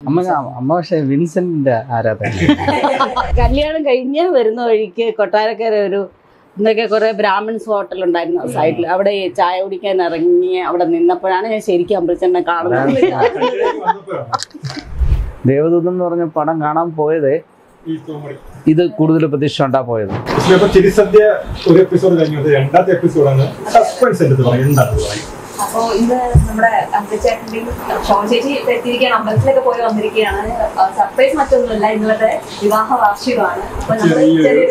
അമ്മ പക്ഷെ വിൻസെന്റിന്റെ ആരാധന. കല്യാണം കഴിഞ്ഞ് വരുന്ന വഴിക്ക് കൊട്ടാരക്കര ഒരു എന്തൊക്കെ കുറെ ബ്രാഹ്മിൺസ് ഹോട്ടൽ ഉണ്ടായിരുന്നു സൈഡിൽ. അവിടെ ചായ കുടിക്കാൻ ഇറങ്ങി അവിടെ നിന്നപ്പോഴാണ് ഞാൻ ശരിക്കും അമ്പലച്ചേട്ടനെ കാണുന്നത്. ദേവദൂതൻ എന്ന് പറഞ്ഞ പടം കാണാൻ പോയത് ഇത് കൂടുതൽ പ്രതീക്ഷ ഉണ്ടാ പോയത്. ചിരിസദ്യ ഒരു എപ്പിസോഡ് കഴിഞ്ഞു, രണ്ടാമത്തെ എപ്പിസോഡാണ് സസ്പെൻസ് എന്താണ്. അപ്പോ ഇത് നമ്മുടെ അമ്പലച്ചേട്ടന്റെയും ഷോൺ ചേച്ചി എത്തിയിരിക്കുകയാണ്, അമ്പലത്തിലൊക്കെ പോയി വന്നിരിക്കുകയാണ്. സർപ്രൈസ് മറ്റൊന്നുമില്ല, ഇന്നത്തെ വിവാഹ വാർഷികമാണ്. അപ്പൊ നമ്മൾ ചെറിയൊരു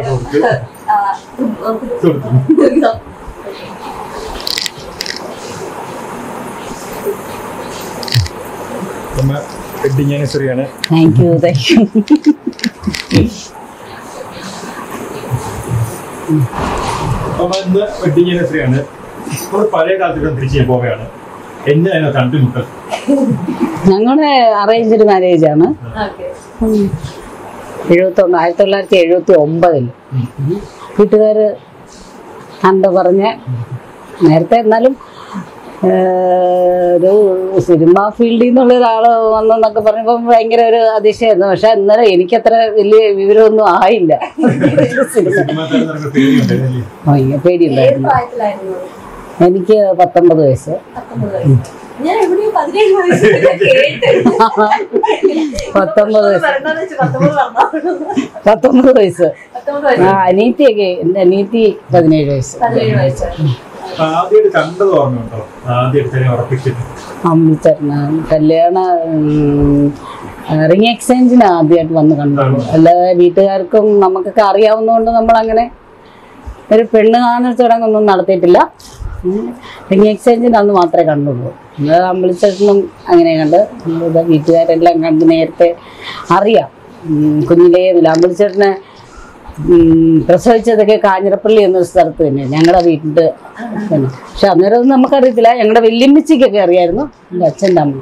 വെഡിങ് ആനിവേഴ്സറിയാണ്. Thank you. അപ്പൊ ഇന്ന് വെഡിങ് ആനിവേഴ്സറിയാണ്. നമ്മൾ പഴയ കാലത്തേക്ക് തിരിച്ചു പോവുകയാണ്. എന്താണ് കണ്ടുമുട്ടൽ? ഞങ്ങളുടെ അറേഞ്ച്ഡ് മാരേജ് ആണ്. 1979 വീട്ടുകാര് കണ്ടു പറഞ്ഞ് നേരത്തെ. എന്നാലും ഒരു സിനിമ ഫീൽഡിൽ നിന്നുള്ള ഒരാൾ വന്നെന്നൊക്കെ പറഞ്ഞപ്പോൾ ഭയങ്കര ഒരു അതിശയമായിരുന്നു. പക്ഷെ അന്നേരം എനിക്കത്ര വലിയ വിവരമൊന്നും ആയില്ല. പേടിയുണ്ടായിരുന്നു. എനിക്ക് 19 വയസ്സ്. 19 വയസ്സ്. അനീത്തിയൊക്കെ എന്റെ അനീത്തി 17 വയസ്സ്. അമ്പലച്ചേട്ടന് കല്യാണ റിംഗ് എക്സ്ചേഞ്ചിന് ആദ്യമായിട്ട് വന്ന് കണ്ടുള്ളൂ. അല്ലാതെ വീട്ടുകാർക്കും നമുക്കൊക്കെ അറിയാവുന്നതുകൊണ്ട് നമ്മളങ്ങനെ ഒരു പെണ്ണ് കാണൽ ചടങ്ങൊന്നും നടത്തിയിട്ടില്ല. റിംഗ് എക്സ്ചേഞ്ചിന് അന്ന് മാത്രമേ കണ്ടുള്ളൂ. അമ്പലച്ചേട്ടനും അങ്ങനെ കണ്ട് വീട്ടുകാരെല്ലാം കണ്ട് നേരത്തെ അറിയാം. കുഞ്ഞിലേ അമ്പലച്ചേട്ടനെ പ്രസവിച്ചതൊക്കെ കാഞ്ഞിരപ്പള്ളി എന്നൊരു സ്ഥലത്ത് തന്നെ ഞങ്ങളുടെ വീട്ടിൻ്റെ തന്നെ. പക്ഷെ അന്നേരം ഒന്നും നമുക്കറിയത്തില്ല. ഞങ്ങളുടെ വല്യമ്മച്ചിക്കൊക്കെ അറിയായിരുന്നു, എൻ്റെ അച്ഛൻ്റെ അമ്മ.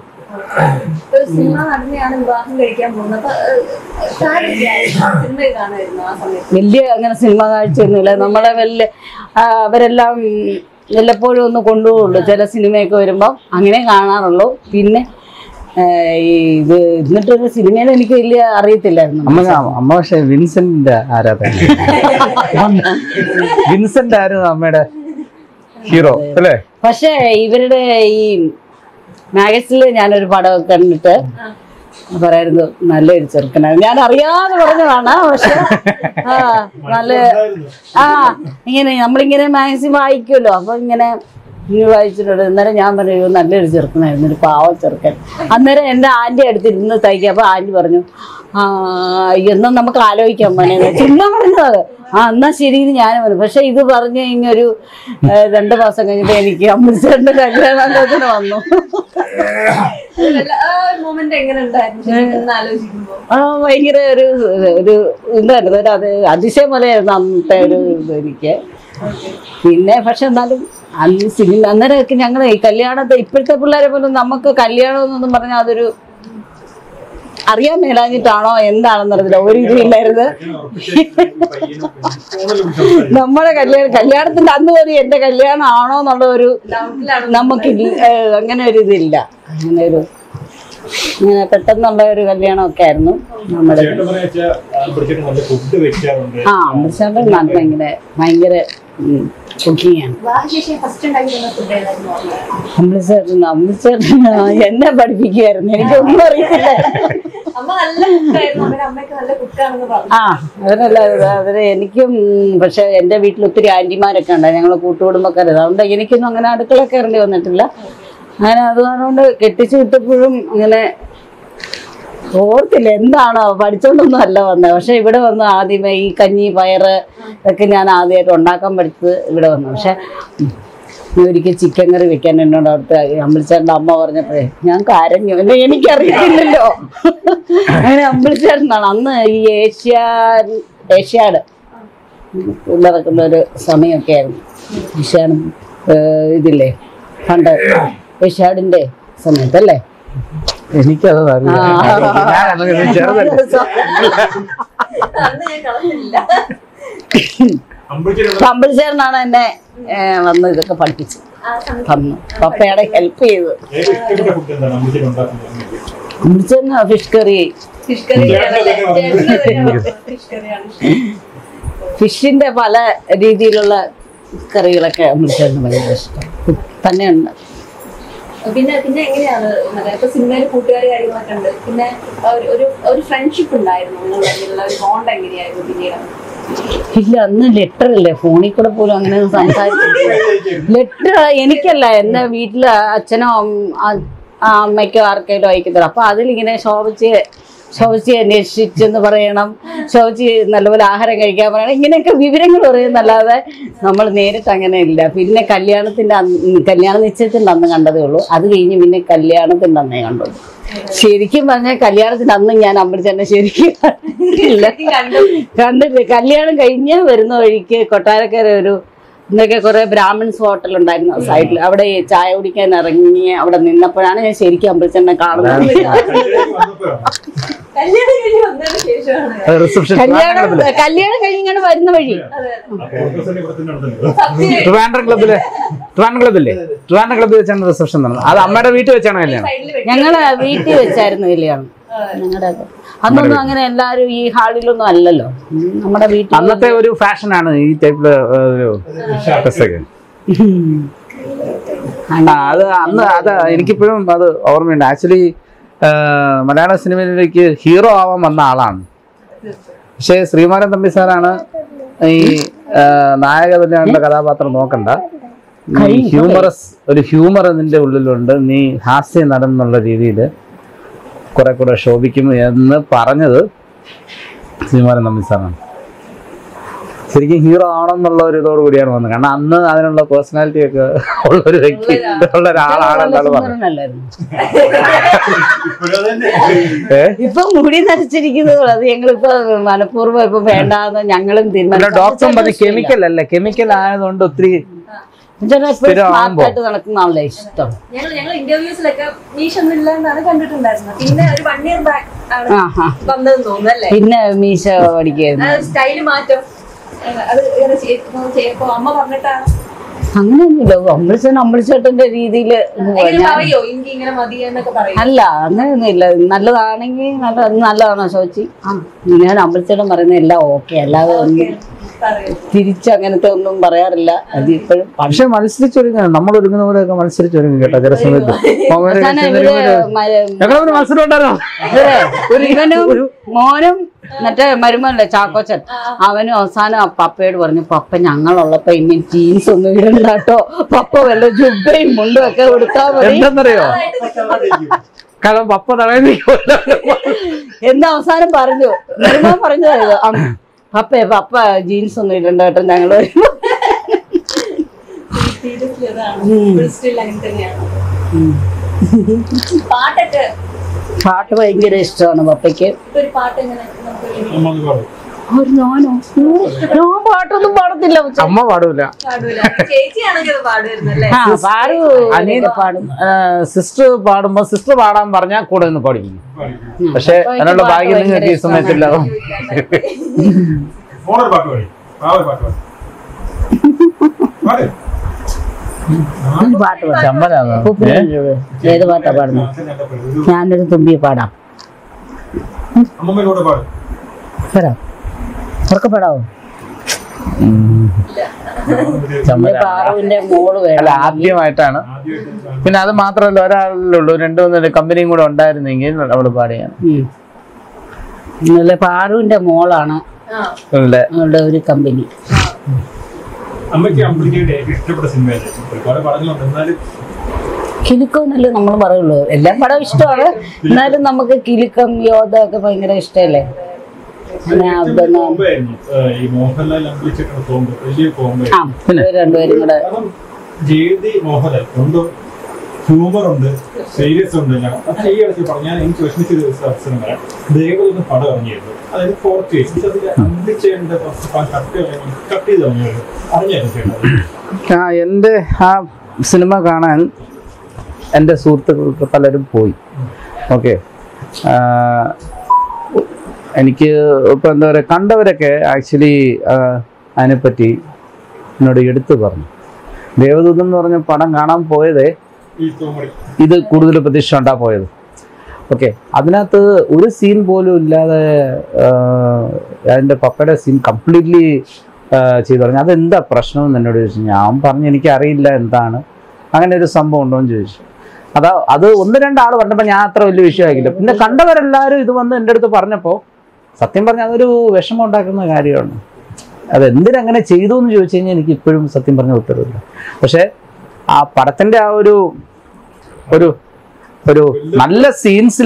വലിയ അങ്ങനെ സിനിമ കാഴ്ചയൊന്നുമില്ല. നമ്മളെ വലിയ അവരെല്ലാം വല്ലപ്പോഴും ഒന്ന് കൊണ്ടുപോകുള്ളൂ. ചില സിനിമയൊക്കെ വരുമ്പോൾ അങ്ങനെ കാണാറുള്ളൂ. പിന്നെ ഇത് എന്നിട്ടൊരു സിനിമയിൽ എനിക്ക് വലിയ അറിയത്തില്ലായിരുന്നു. അമ്മ പക്ഷെ വിൻസെന്റിന്റെ ആരാധന. വിൻസെന്റ് ആയിരുന്നു അമ്മയുടെ ഹീറോ അല്ലേ? പക്ഷെ ഇവരുടെ ഈ മാഗസിനിൽ ഞാനൊരു പടമൊക്കെ കണ്ടിട്ട് പറയായിരുന്നു നല്ലൊരു ചെറുക്കനാണ്. ഞാൻ അറിയാതെ പറഞ്ഞതാണ്. പക്ഷെ നല്ല ഇങ്ങനെ നമ്മളിങ്ങനെ മാഗസിൻ വായിക്കുമല്ലോ. അപ്പൊ ഇങ്ങനെ വായിച്ചിട്ടുണ്ട്. അന്നേരം ഞാൻ പറഞ്ഞു നല്ലൊരു ചെറുക്കനായിരുന്നു, ഒരു പാവ ചെറുക്കൻ. അന്നേരം എൻ്റെ ആൻറ്റി അടുത്തിരുന്ന് തയ്ക്കുക. അപ്പൊ ആൻറ്റി പറഞ്ഞു എന്നും നമുക്ക് ആലോചിക്കാൻ പറ്റുന്നത് ചുമ്മാ പറഞ്ഞത്. എന്നാ ശരിയെന്ന് ഞാൻ പറഞ്ഞു. പക്ഷെ ഇത് പറഞ്ഞു കഴിഞ്ഞൊരു 2 മാസം കഴിഞ്ഞപ്പോ എനിക്ക് അമ്പലച്ചേട്ടന്റെ കല്യാണത്തിന് വന്നു. ഭയങ്കര ഒരു ഇതായിരുന്നു, ഒരു അതിശയം പോലെയായിരുന്നു അന്നത്തെ ഒരു ഇത് എനിക്ക്. പിന്നെ പക്ഷെ എന്നാലും അന്ന് സിനിമ അന്നേരമൊക്കെ ഞങ്ങൾ ഈ കല്യാണത്തെ ഇപ്പോഴത്തെ പിള്ളേരെ പോലും നമുക്ക് കല്യാണം എന്നൊന്നും പറഞ്ഞാൽ അതൊരു അറിയാൻ മേലാഞ്ഞിട്ടാണോ എന്താണെന്നറിയില്ല. ഒരു ഇതില്ലായിരുന്നു. നമ്മുടെ കല്യാണത്തിന്റെ അന്ന് വരെ എന്റെ കല്യാണം ആണോ എന്നുള്ള ഒരു നമുക്ക് അങ്ങനെ ഒരു ഇതില്ല. അങ്ങനെ ഒരു ഇങ്ങനെ പെട്ടെന്നുള്ള ഒരു കല്യാണമൊക്കെ ആയിരുന്നു നമ്മുടെ. അമ്പലച്ചേട്ടൻ ഭയങ്കര കുക്കിങ്ങാണ്. അമ്പലച്ചേട്ടൻ എന്നെ പഠിപ്പിക്കുമായിരുന്നു. എനിക്കൊന്നും അറിയത്തില്ല. അതിന് എനിക്കും. പക്ഷെ എൻ്റെ വീട്ടിൽ ഒത്തിരി ആന്റിമാരൊക്കെ ഉണ്ട്, ഞങ്ങൾ കൂട്ടുകുടുംബക്കാരത്. അതുകൊണ്ട് എനിക്കൊന്നും അങ്ങനെ അടുക്കള കയറേണ്ടി വന്നിട്ടില്ല. അങ്ങനെ അതുകൊണ്ട് കെട്ടിച്ചു വിട്ടപ്പോഴും അങ്ങനെ ഓർത്തില്ല എന്താണോ പഠിച്ചോണ്ടൊന്നും അല്ല വന്നത്. പക്ഷെ ഇവിടെ വന്ന് ആദ്യമേ ഈ കഞ്ഞി പയറ് ഇതൊക്കെ ഞാൻ ആദ്യമായിട്ട് ഉണ്ടാക്കാൻ പഠിച്ചത് ഇവിടെ വന്നു. പക്ഷെ ഒരിക്കൽ ചിക്കൻ കറി വെക്കാൻ എന്നോട് അവിടുത്തെ അമ്പലച്ചേട്ടൻ്റെ അമ്മ പറഞ്ഞപ്പോഴേ ഞാൻ കരഞ്ഞു. എനിക്കറിയത്തില്ലല്ലോ. അങ്ങനെ അമ്പലച്ചേട്ടനാണ് അന്ന് ഈ ഏഷ്യാഡ് നടക്കുന്ന ഒരു സമയമൊക്കെ ആയിരുന്നു. ഏഷ്യാഡ് ഇതില്ലേ പണ്ട് ഏഷ്യാഡിന്റെ സമയത്തല്ലേ? എനിക്കത് അമ്പലച്ചേട്ടനാണ് എന്നെ വന്ന് ഇതൊക്കെ പഠിപ്പിച്ചത്. തന്നു. പപ്പയുടെ ഹെൽപ്പ് ചെയ്തു. Fish curry, fish curry fish കറിയാണ് ഫിഷിന്റെ പല രീതിയിലുള്ള കറികളൊക്കെ അമൃതച്ചേട്ടന് ഭയങ്കര ഇഷ്ടം തന്നെയുണ്ട്. പിന്നെ എങ്ങനെയാണ് ഇപ്പൊ സിനിമയിൽ കൂട്ടുകാരി കാര്യങ്ങളൊക്കെ ഉണ്ട്, പിന്നെ ഒരു ഫ്രണ്ട്ഷിപ്പ് ഉണ്ടായിരുന്നു നിങ്ങൾ തമ്മിലുള്ള ഒരു ബോണ്ട് എങ്ങനെയായിരുന്നു പിന്നീട്? ഇല്ല, അന്ന് ലെറ്റർ അല്ലേ, ഫോണിൽ കൂടെ പോലും അങ്ങനെ സംസാരിച്ചു. ലെറ്റർ എനിക്കല്ല, എന്റെ വീട്ടില് അച്ഛനോ അമ്മയ്ക്കോ ആർക്കെങ്കിലും അയക്കത്തില്ല. അപ്പൊ അതിലിങ്ങനെ ശോഭിച്ച് അന്വേഷിച്ചെന്ന് പറയണം, ശോഭിച്ച് നല്ലപോലെ ആഹാരം കഴിക്കാൻ പറയണം, ഇങ്ങനെയൊക്കെ വിവരങ്ങൾ പറയുന്നല്ലാതെ നമ്മൾ നേരിട്ട് അങ്ങനെ ഇല്ല. പിന്നെ കല്യാണ നിശ്ചയത്തിന്റെ അന്ന് കണ്ടതേ ഉള്ളൂ. അത് കഴിഞ്ഞ് പിന്നെ കല്യാണത്തിന്റെ അന്നേ കണ്ടുള്ളൂ. ശരിക്കും പറഞ്ഞാൽ കല്യാണത്തിന്റെ അന്ന് ഞാൻ അമ്പലച്ചേട്ടനെ ശരിക്കും കണ്ടില്ല. കല്യാണം കഴിഞ്ഞ് വരുന്ന വഴിക്ക് കൊട്ടാരക്കര ഇന്നൊക്കെ കുറെ ബ്രാഹ്മിൺസ് ഹോട്ടൽ ഉണ്ടായിരുന്നു സൈഡിൽ. അവിടെ ചായ കുടിക്കാൻ ഇറങ്ങി അവിടെ നിന്നപ്പോഴാണ് ഞാൻ ശരിക്കും അമ്പലച്ചേട്ടനെ കാണുന്നത്. കല്യാണം കഴിഞ്ഞാണ് വരുന്ന വഴി. ട്രിവാൻഡ്രം ക്ലബിൽ വെച്ചാണ് റിസപ്ഷൻ നടന്നത്. അത് അമ്മയുടെ വീട്ടിൽ വെച്ചാണ് കല്യാണം. ഞങ്ങള് വീട്ടിൽ വെച്ചായിരുന്നു കല്യാണം. ഞങ്ങളുടെ അന്നൊന്നും അങ്ങനെ എല്ലാരും ഈ ഹാളിലൊന്നും അല്ലല്ലോ, നമ്മുടെ വീട്ടിൽ. അന്നത്തെ ഒരു ഫാഷനാണ് ഈ ടൈപ്പില് അത് എനിക്കിപ്പോഴും അത് ഓർമ്മയുണ്ട്. ആക്ച്വലി മലയാള സിനിമയിലേക്ക് ഹീറോ ആവാൻ വന്ന ആളാണ്. പക്ഷെ ശ്രീമാരൻ തമ്പി സാറാണ് ഈ നായക തന്നെയുള്ള കഥാപാത്രം നോക്കണ്ട, ഒരു ഹ്യൂമർ നിന്റെ ഉള്ളിലുണ്ട്, നീ ഹാസ്യ നടൻ എന്നുള്ള രീതിയിൽ കുറെ കൂടെ ശോഭിക്കും എന്ന് പറഞ്ഞത് ശ്രീമാരൻ തമ്പി സാറാണ്. ശരിക്കും ഹീറോ ആവണം എന്നുള്ള ഒരു ഇതോട് കൂടിയാണ് വന്നത്. കാരണം അന്ന് അതിനുള്ള പേഴ്സണാലിറ്റി ഒക്കെ ഉള്ള ഒരു വ്യക്തി ഉള്ള ഒരാളാണെന്നാണ് പറഞ്ഞത്. ഇപ്പൊ മുടി നരച്ചിരിക്കുന്നത് അത് ഞങ്ങളിപ്പോ മനഃപൂർവ്വം ഇപ്പൊ വേണ്ടാന്ന് ഞങ്ങളും തീരുമാനിച്ചു. ഡോക്ടർ പറഞ്ഞ കെമിക്കൽ അല്ല, കെമിക്കൽ ആയതുകൊണ്ട് ഒത്തിരി നടക്കുന്നതാണല്ലേ ഇഷ്ടം. ഞങ്ങൾ ഇന്റർവ്യൂസിലൊക്കെ മീശ ഒന്നും ഇല്ലെന്നാണ് കണ്ടിട്ടുണ്ടായിരുന്നത്. പിന്നെ ഒരു 1 year ബാക്ക് ആണ് വന്നതെന്ന് തോന്നുന്നു അല്ലേ? പിന്നെ മീശ പഠിക്കായിരുന്നു. സ്റ്റൈല് മാറ്റം അത് ചെയ്യപ്പോ അമ്മ പറഞ്ഞിട്ടാണ്? അങ്ങനെയൊന്നുമില്ല, അമ്പലച്ചേട്ടന്റെ രീതിയില് പറയോ എനിക്ക് ഇങ്ങനെ മതി എന്നൊക്കെ പറയും? അല്ല, അങ്ങനെയൊന്നുമില്ല. നല്ലതാണെങ്കിൽ നല്ലതാണോ ചോദിച്ചു ഞാൻ അമ്പലച്ചേട്ടൻ പറയുന്ന എല്ലാം ഓക്കെ, അല്ലാതെ തിരിച്ചങ്ങനത്തെ ഒന്നും പറയാറില്ല. അത് ഇപ്പോഴും പക്ഷെ മത്സരിച്ചൊരുങ്ങാൻ നമ്മൾ ഒരുങ്ങുന്ന പോലെയൊക്കെ മത്സരിച്ചൊരുങ്ങും കേട്ടോ. ചില സമയത്ത് മത്സരം ഉണ്ടായിരുന്നു. ഇവനും മോനും മറ്റേ മരുമല്ലേ ചാക്കോച്ചൻ, അവനും അവസാനം പപ്പയോട് പറഞ്ഞു, പപ്പ ഞങ്ങളുള്ളപ്പോ ഇനി ജീൻസ് ഒന്നും ഇടണ്ട കേട്ടോ, പപ്പ വല്ല ജുബയും മുണ്ടും ഒക്കെ കൊടുത്താൽ മതി. എന്താന്നറിയോ, കാരണം പപ്പ തടയുന്ന എന്ന് അവസാനം പറഞ്ഞു. മരുമോൻ പറഞ്ഞതായത് പപ്പ ജീൻസ് ഒന്നും ഇടണ്ട കേട്ടോ ഞങ്ങള്. പാട്ട് ഭയങ്കര ഇഷ്ടമാണ് പപ്പയ്ക്ക്. ഞാൻ പാട്ടൊന്നും പാടത്തില്ല. അമ്മ പാടൂല, പാടും. സിസ്റ്റർ പാടുമ്പോ സിസ്റ്റർ പാടാൻ പറഞ്ഞാൽ കൂടെ നിന്ന് പാടിക്കും. പക്ഷെ അതിനുള്ള ഭാഗ്യം നിങ്ങൾക്ക് ഈ സമയത്തില്ല. ഏത് പാട്ടാ പാടുന്നത്? ഞാനൊരു തുമ്പി പാടാം. ഉറക്കെ പാടാവോ? ആദ്യമായിട്ടാണ്. പിന്നെ അത് മാത്രമല്ല, ഒരാളുള്ളൂ, 2-3 കമ്പനിയും കൂടെ ഉണ്ടായിരുന്നെങ്കിൽ അവള് പാടിയാണ്. പാറുവിന്റെ മോളാണ് അവളുടെ ഒരു കമ്പനി. കിലുക്കം എന്നല്ലേ നമ്മൾ പറയുള്ളൂ. എല്ലാ പടവും ഇഷ്ടമാണ്, എന്നാലും നമുക്ക് കിലുക്കം, യോധ ഒക്കെ ഭയങ്കര ഇഷ്ടമല്ലേ. രണ്ടുപേരും കൂടെ ഹ്യൂമർ ഉണ്ട്, സീരിയസ് ഉണ്ട്. ഞാൻ എനിക്ക് വിഷമിച്ചൊരു അവസരമാണ് ദേവതൊന്ന് പടം ഇറങ്ങിയിരുന്നു. അതായത് 4K കട്ട് ചെയ്ത് അറിഞ്ഞായിരുന്നു. എൻ്റെ ആ സിനിമ കാണാൻ എൻ്റെ സുഹൃത്തുക്കൾക്ക് പലരും പോയി. ഓക്കെ, എനിക്ക് ഇപ്പം എന്താ പറയുക, കണ്ടവരൊക്കെ ആക്ച്വലി അതിനെപ്പറ്റി എന്നോട് എടുത്തു പറഞ്ഞു. ദേവദൂതൻ എന്ന് പറഞ്ഞ പടം കാണാൻ പോയതേ ഇത് കൂടുതൽ പ്രതീക്ഷ ഉണ്ടാ പോയത്. ഓക്കെ, അതിനകത്ത് ഒരു സീൻ പോലും ഇല്ലാതെ അതിന്റെ പപ്പയുടെ സീൻ കംപ്ലീറ്റ്ലി ചെയ്തു പറഞ്ഞു. അതെന്താ പ്രശ്നം എന്ന് എന്നോട് ചോദിച്ചു. ഞാൻ പറഞ്ഞു എനിക്കറിയില്ല എന്താണ് അങ്ങനെ ഒരു സംഭവം ഉണ്ടോ എന്ന് ചോദിച്ചു. അത് 1-2 ആൾ പറഞ്ഞപ്പോൾ ഞാൻ അത്ര വലിയ വിഷയമാക്കില്ല. പിന്നെ കണ്ടവരെല്ലാവരും ഇത് വന്ന് എൻ്റെ അടുത്ത് പറഞ്ഞപ്പോൾ സത്യം പറഞ്ഞാൽ അതൊരു വിഷമം ഉണ്ടാക്കുന്ന കാര്യമാണ്. അത് എന്തിനങ്ങനെ ചെയ്തു എന്ന് ചോദിച്ചു കഴിഞ്ഞാൽ എനിക്ക് ഇപ്പോഴും സത്യം പറഞ്ഞ ഉത്തരവില്ല. പക്ഷെ ആ പടത്തിന്റെ ആ ഒരു നല്ല സീൻസിൽ